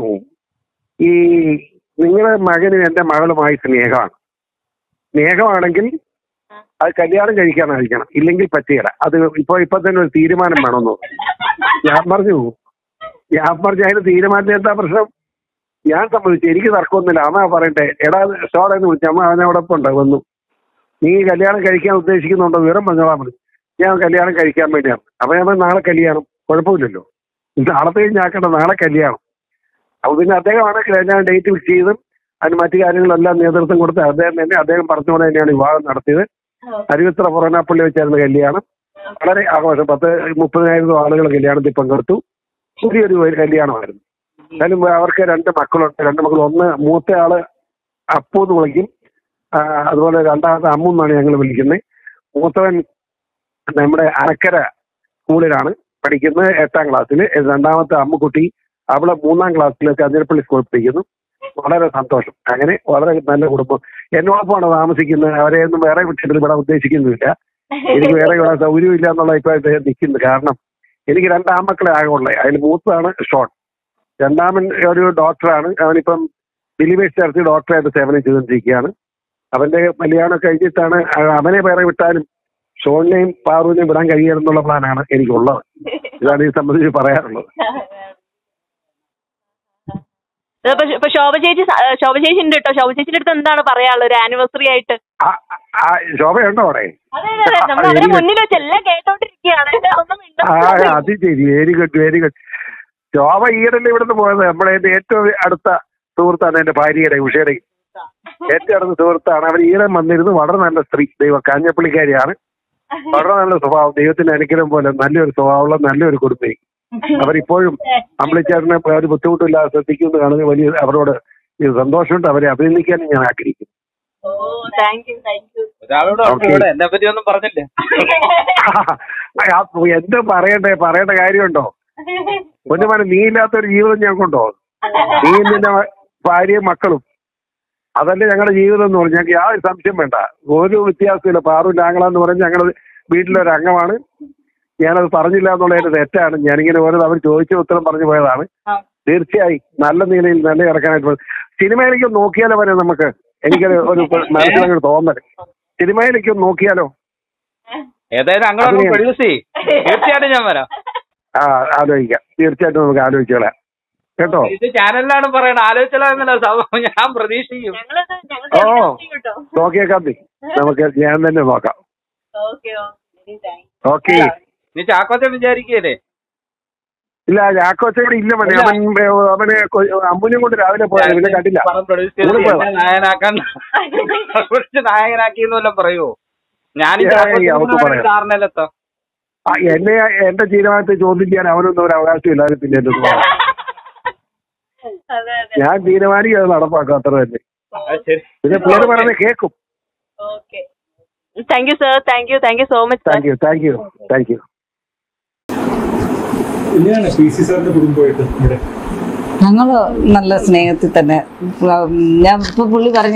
ഈ നിങ്ങളുടെ മകനും എൻ്റെ മകളുമായി സ്നേഹമാണെങ്കിൽ അത് കല്യാണം കഴിക്കാനായിരിക്കണം, ഇല്ലെങ്കിൽ പറ്റുകയില്ല. അത് ഇപ്പൊ തന്നെ ഒരു തീരുമാനം വേണമെന്ന്. ഞാൻ പറഞ്ഞു അതിന് തീരുമാനത്തിന് എന്താ പ്രശ്നം? ഞാൻ സമ്മതിച്ചു, എനിക്ക് തർക്കമൊന്നുമില്ല. അമ്മ പറയട്ടെ, എടാ ഷോടെന്ന് വിളിച്ചു. അമ്മ അവനോടൊപ്പം ഉണ്ട്, വന്നു. നീ കല്യാണം കഴിക്കാൻ ഉദ്ദേശിക്കുന്നുണ്ടോ? വിവരം പറഞ്ഞോളാൻ മതി. ഞാൻ കല്യാണം കഴിക്കാൻ വേണ്ടിയാണ്. അപ്പൊ ഞാൻ നാളെ കല്യാണം, കുഴപ്പമില്ലല്ലോ, നാളത്തെ കഴിഞ്ഞാക്കണ്ട, നാളെ കല്യാണം. അപ്പോൾ പിന്നെ അദ്ദേഹമാണ് ഞാൻ ഡേറ്റ് ഫിക്സ് ചെയ്തും അതിന് മറ്റു കാര്യങ്ങളെല്ലാം നേതൃത്വം കൊടുത്ത് അദ്ദേഹം പറഞ്ഞുകൊണ്ട് തന്നെയാണ് വിവാഹം നടത്തിയത്. അരുവിത്ര പുറനാപ്പള്ളി വെച്ചായിരുന്നു കല്യാണം. വളരെ ആഘോഷം. 30,000 ആളുകൾ കല്യാണത്തിൽ പങ്കെടുത്തു. പുതിയൊരു കല്യാണമായിരുന്നു. എന്നാലും അവർക്ക് 2 മക്കളുണ്ട്. 2 മക്കൾ, ഒന്ന് മൂത്ത ആള് അപ്പു എന്ന് വിളിക്കും, അതുപോലെ രണ്ടാമത്തെ അമ്മു എന്നാണ് ഞങ്ങൾ വിളിക്കുന്നത്. മൂത്തവൻ നമ്മുടെ അരക്കര സ്കൂളിലാണ് പഠിക്കുന്നത്, 8ാം ക്ലാസ്സിൽ. രണ്ടാമത്തെ അമ്മുക്കുട്ടി അവള് 3ാം ക്ലാസ്സിൽ കാഞ്ഞിരപ്പള്ളി സ്കൂളിൽ പഠിക്കുന്നു. വളരെ സന്തോഷം. അങ്ങനെ വളരെ നല്ല കുടുംബം. എന്നോടൊപ്പമാണ് താമസിക്കുന്നത്. അവരെയൊന്നും വേറെ വിട്ടിട്ട് ഇവിടെ ഉദ്ദേശിക്കുന്നില്ല. എനിക്ക് വേറെ ഇവിടെ സൗകര്യം ഇല്ല എന്നുള്ള അഭിപ്രായത്തിൽ നിൽക്കുന്നത്. കാരണം എനിക്ക് 2 ആൺമക്കളെ ആകുള്ളേ. അതിൽ മൂത്തതാണ് ഷോൺ. രണ്ടാമൻ ഒരു ഡോക്ടറാണ്. അവനിപ്പം ബിലിവേഴ്സ് ചർച്ചിൽ ഡോക്ടറായിട്ട് സേവനം ചെയ്തുകൊണ്ടിരിക്കുകയാണ്. അവന്റെ കല്യാണം കഴിഞ്ഞിട്ടാണ് അവനെ വേറെ വിട്ടാലും ഷോണിനെയും പാറുവിനെയും വിടാൻ കഴിയണമെന്നുള്ള പ്ലാനാണ് എനിക്കുള്ളത്. ഇതാണ് ഈ സംബന്ധിച്ച് പറയാറുള്ളത്. ശോഭ ചേച്ചി ഉണ്ട് കേട്ടോ. ശോഭ ചേച്ചിയുടെ അടുത്ത് എന്താണ് പറയാനുള്ളത് ഒരു ആനിവേഴ്സറി ആയിട്ട്? ശോഭയുണ്ടോ അവിടെ? മുന്നിൽ വെച്ച് എല്ലാം കേട്ടോണ്ടിരിക്കുകയാണ്. അത് ശരി. Very good, very good. Shobha ഈയിടെ ഇവിടുന്ന് പോയത് നമ്മുടെ ഏറ്റവും അടുത്ത സുഹൃത്താണ്. എന്റെ ഭാര്യയുടെ ഉഷയുടെ ഏറ്റവും അടുത്ത സുഹൃത്താണ്. അവർ ഈയിടെ വന്നിരുന്നു. വളരെ നല്ല സ്ത്രീ, കാഞ്ഞപ്പള്ളിക്കാരിയാണ്. വളരെ നല്ല സ്വഭാവം, ദൈവത്തിന്റെ അനുഗ്രഹം പോലെ നല്ലൊരു സ്വഭാവമുള്ള നല്ലൊരു കുടുംബി. അവരിപ്പോഴും അമ്പിളിച്ചേട്ടനെ ഒരു ബുദ്ധിമുട്ടില്ലാതെ ശ്രദ്ധിക്കുന്നത് കാണുന്നത് വലിയ അവരോട് സന്തോഷമുണ്ട്. അവരെ അഭിനന്ദിക്കാനും ഞാൻ ആഗ്രഹിക്കുന്നു. എന്ത് പറയേണ്ട കാര്യമുണ്ടോ? പൊന്നുമാനെ, നീ ഇല്ലാത്തൊരു ജീവിതം ഞങ്ങൾക്കുണ്ടോ? നീ നിന്റെ ഭാര്യയും മക്കളും അതല്ലേ ഞങ്ങളുടെ ജീവിതം എന്ന് പറഞ്ഞു. ഞങ്ങൾക്ക് യാതൊരു സംശയം വേണ്ട, ഒരു വ്യത്യാസമില്ല. പാറുവിന്റെ ആങ്ങളെന്ന് പറഞ്ഞ് ഞങ്ങളുടെ വീട്ടിലൊരു അംഗമാണ്. ഞാനത് പറഞ്ഞില്ല എന്നുള്ളതിന്റെ തെറ്റാണ്. ഞാനിങ്ങനെ ഓരോ അവർ ചോദിച്ച ഉത്തരം പറഞ്ഞു പോയതാണ്. തീർച്ചയായും നല്ല നിലയിൽ നല്ല ഇറക്കാനായിട്ട് സിനിമയിലേക്ക് നോക്കിയാലോ വരെ നമുക്ക്. എനിക്കത് ഒരു മനസ്സിലങ്ങോട്ട് തോന്നൽ. സിനിമയിലേക്ക് നോക്കിയാലോ? തീർച്ചയായിട്ടും ഞാൻ വരാം. ആലോചിക്കാം. തീർച്ചയായിട്ടും നമുക്ക് ആലോചിച്ചോളാം കേട്ടോ. ഇത് ചാനലിലാണ് പറയണത്. ആലോചിച്ചാലോ സംഭവം ഞാൻ പ്രതീക്ഷിക്കും. നോക്കിയേക്കാം. നമുക്ക് ഞാൻ തന്നെ നോക്കാം. ഓക്കെ. നീ ചാക്കോച്ചൻ വിചാരിക്കല്ലേ? ഇല്ല, ചാക്കോച്ചയുടെ ഇല്ല. അവന് അമ്മുനും കൊണ്ട് രാവിലെ പോയാൽ പിന്നെ കണ്ടില്ല. നായകനാക്കിയെന്ന് വല്ലതും പറയുമോ? ഞാൻ എന്നെ എന്റെ തീരുമാനത്തെ ചോദ്യം ചെയ്യാൻ അവനൊന്നും ഒരു അവകാശമില്ല. പിന്നെ എന്റെ ഞാൻ തീരുമാനിക്കും, അത് നടപ്പാക്കും. അത്ര തന്നെ. പിന്നെ പേര് പറയുന്നത് കേൾക്കും. Thank you sir. Thank you so much. Thank you. ഞങ്ങള് നല്ല സ്നേഹത്തിൽ തന്നെ. ഞാൻ ഇപ്പൊ പുള്ളി പറഞ്ഞു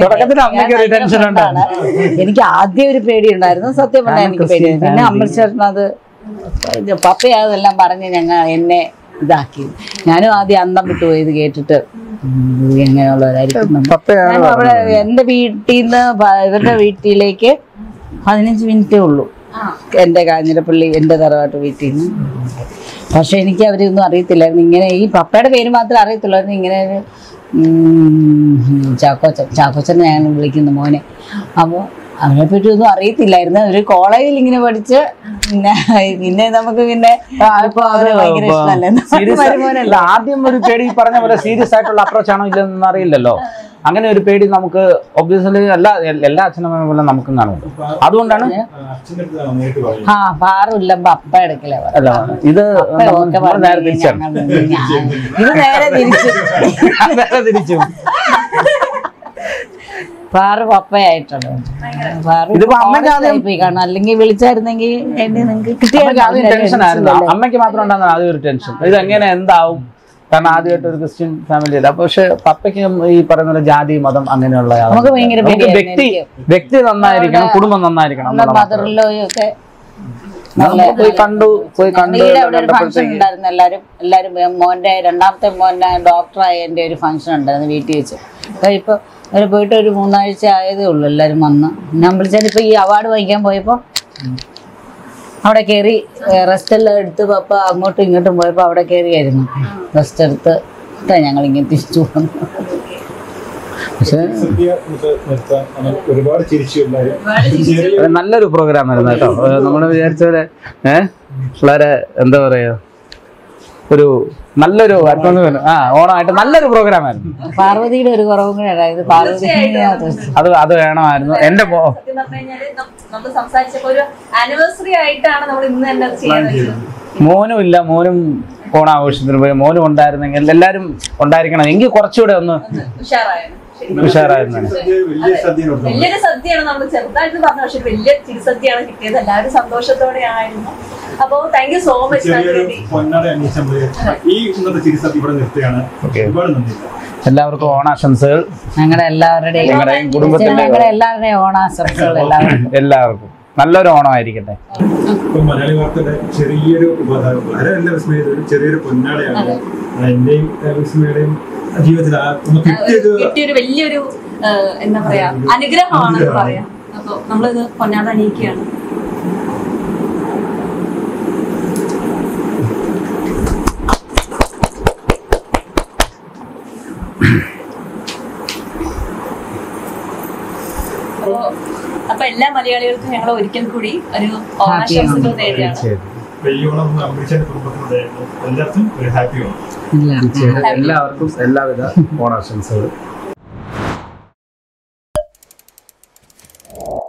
എനിക്ക് ആദ്യം ഒരു പേടി ഉണ്ടായിരുന്നു. സത്യം പറഞ്ഞാൽ എനിക്ക് പേടി. പിന്നെ അമൃത്സറിന് അത് പപ്പയാതെല്ലാം പറഞ്ഞ് എന്നെ ഇതാക്കി. ഞാനും ആദ്യം അന്തം വിട്ടുപോയി ഇത് കേട്ടിട്ട്. എങ്ങനെയുള്ളവരായിരിക്കും. അവിടെ എന്റെ വീട്ടിൽ നിന്ന് ഇവരുടെ വീട്ടിലേക്ക് 15 മിനിറ്റേ ഉള്ളൂ. എന്റെ കാഞ്ഞിരപ്പള്ളി എന്റെ തറവാട്ട് വീട്ടിൽ നിന്ന്. പക്ഷെ എനിക്ക് അവരൊന്നും അറിയത്തില്ലായിരുന്നു. ഇങ്ങനെ ഈ പപ്പയുടെ പേര് മാത്രമേ അറിയത്തുള്ളായിരുന്നു. ഇങ്ങനെ ഒരു ചാക്കോച്ചൻ ഞാൻ വിളിക്കുന്നു മോനെ. അപ്പോൾ അവനെപ്പറ്റി ഒന്നും അറിയത്തില്ലായിരുന്നു. ഒരു കോളേജിൽ ഇങ്ങനെ പഠിച്ച് പിന്നെ നമുക്ക് പിന്നെ ഭയങ്കര ഇഷ്ടമല്ലേ. ആദ്യം ഒരു പേടി പറഞ്ഞ പോലെ സീരിയസ് ആയിട്ടുള്ള അപ്രോച്ച് ആണോ ഇല്ലെന്ന് അറിയില്ലല്ലോ. അങ്ങനെ ഒരു പേടി നമുക്ക് ഒബ്വിയസ്ലി എല്ലാ അച്ഛനമ്മയും പോലെ നമുക്കും കാണും. അതുകൊണ്ടാണ് പാറില്ല അപ്പ എടുക്കലേ. അല്ല, ഇത് നേരെ തിരിച്ചാണ്. ഇത് നേരെ തിരിച്ചു പാറ് പപ്പയായിട്ടുണ്ട്. പോയി കാണും. അല്ലെങ്കിൽ വിളിച്ചായിരുന്നെങ്കിൽ നിങ്ങൾക്ക് ടെൻഷൻ ആയിരുന്നു. അമ്മയ്ക്ക് മാത്രം ഉണ്ടാകുന്ന ആദ്യം ഒരു ടെൻഷൻ, ഇത് എങ്ങനെ എന്താവും. കാരണം ആദ്യമായിട്ട് ഒരു ക്രിസ്ത്യൻ ഫാമിലിയില്ല. പക്ഷെ പപ്പയ്ക്ക് ഈ പറയുന്ന ജാതി മതം അങ്ങനെയുള്ള വ്യക്തി നന്നായിരിക്കണം, കുടുംബം നന്നായിരിക്കണം. പോയി കണ്ടു. ഫംഗ്ഷൻ ഉണ്ടായിരുന്നു. എല്ലാരും മോന്റെ രണ്ടാമത്തെ മോന്റെ ഡോക്ടറായ എന്റെ ഒരു ഫംഗ്ഷൻ ഉണ്ടായിരുന്നു വീട്ടിൽ വെച്ച്. അപ്പൊ ഇപ്പൊ അവര് പോയിട്ട് ഒരു 3 ആഴ്ച ആയതേ ഉള്ളൂ. എല്ലാരും വന്ന് ഞാൻ വിളിച്ചാൽ ഇപ്പൊ ഈ അവാർഡ് വാങ്ങിക്കാൻ പോയപ്പോ അവിടെ കയറി റെസ്റ്റ് എല്ലാം എടുത്ത് പപ്പ അങ്ങോട്ടും ഇങ്ങോട്ടും പോയപ്പോ അവിടെ കയറിയായിരുന്നു. റെസ്റ്റ് എടുത്ത് ഞങ്ങൾ ഇങ്ങനെ തിരിച്ചു വന്നു. പക്ഷെ നല്ലൊരു പ്രോഗ്രാം ആയിരുന്നു കേട്ടോ. നമ്മള് വിചാരിച്ച പോലെ വളരെ എന്താ പറയാ ഒരു നല്ലൊരു ഓണമായിട്ട് നല്ലൊരു പ്രോഗ്രാം ആയിരുന്നു. പാർവതിയുടെ ഒരു കുറവും കൂടെ അതായത് പാർവതി അത് വേണമായിരുന്നു. എന്റെ സത്യം പറഞ്ഞു കഴിഞ്ഞാല് നമ്മൾ സംസാരിച്ചപ്പോ ഒരു ആനിവേഴ്സറി ആയിട്ടാണ് നമ്മൾ ഇന്ന് തന്നെ ചെയ്യാൻ വെച്ചത്. മോനും ഇല്ല, മോനും ഓണാഘോഷത്തിന് പോയി. മോനും ഉണ്ടായിരുന്നെങ്കിൽ എല്ലാരും ഉണ്ടായിരിക്കണം എങ്കിൽ കുറച്ചുകൂടെ ഒന്ന് ഉഷാറായിരുന്നു. വലിയൊരു സദ്യയാണ് നമ്മൾ ചെറുതായിട്ട് പറഞ്ഞു, പക്ഷെ വലിയ ചിരിസദ്യയാണ് കിട്ടിയത്. എല്ലാവരും സന്തോഷത്തോടെ ആയിരുന്നു. അപ്പോ താങ്ക് യു സോ മച്ച്. എല്ലാവർക്കും ഓണാശംസകൾ. ഞങ്ങളുടെ എല്ലാവരുടെയും കുടുംബത്തിന്റെയും ഓണാശംസകൾ എല്ലാവർക്കും നല്ലൊരു ഓണമായിരിക്കട്ടെ. മലയാളി വാർത്തയുടെ ചെറിയൊരു ചെറിയൊരു പൊന്നാടയാണ് എന്റെയും വിസ്മയുടെയും ജീവിതത്തിൽ കിട്ടിയൊരു വലിയൊരു എന്താ പറയാ അനുഗ്രഹമാണെന്ന് പറയാം. അപ്പൊ നമ്മളിത് പൊന്നാട അണിയിക്കുകയാണ്. അപ്പൊ എല്ലാ മലയാളികൾക്കും ഞങ്ങൾ ഒരിക്കൽ കൂടി ഒരു ഓണാശംസകൾ നേരുകയാണ്. എല്ലാവർക്കും എല്ലാവിധ ഓണാശംസകളും.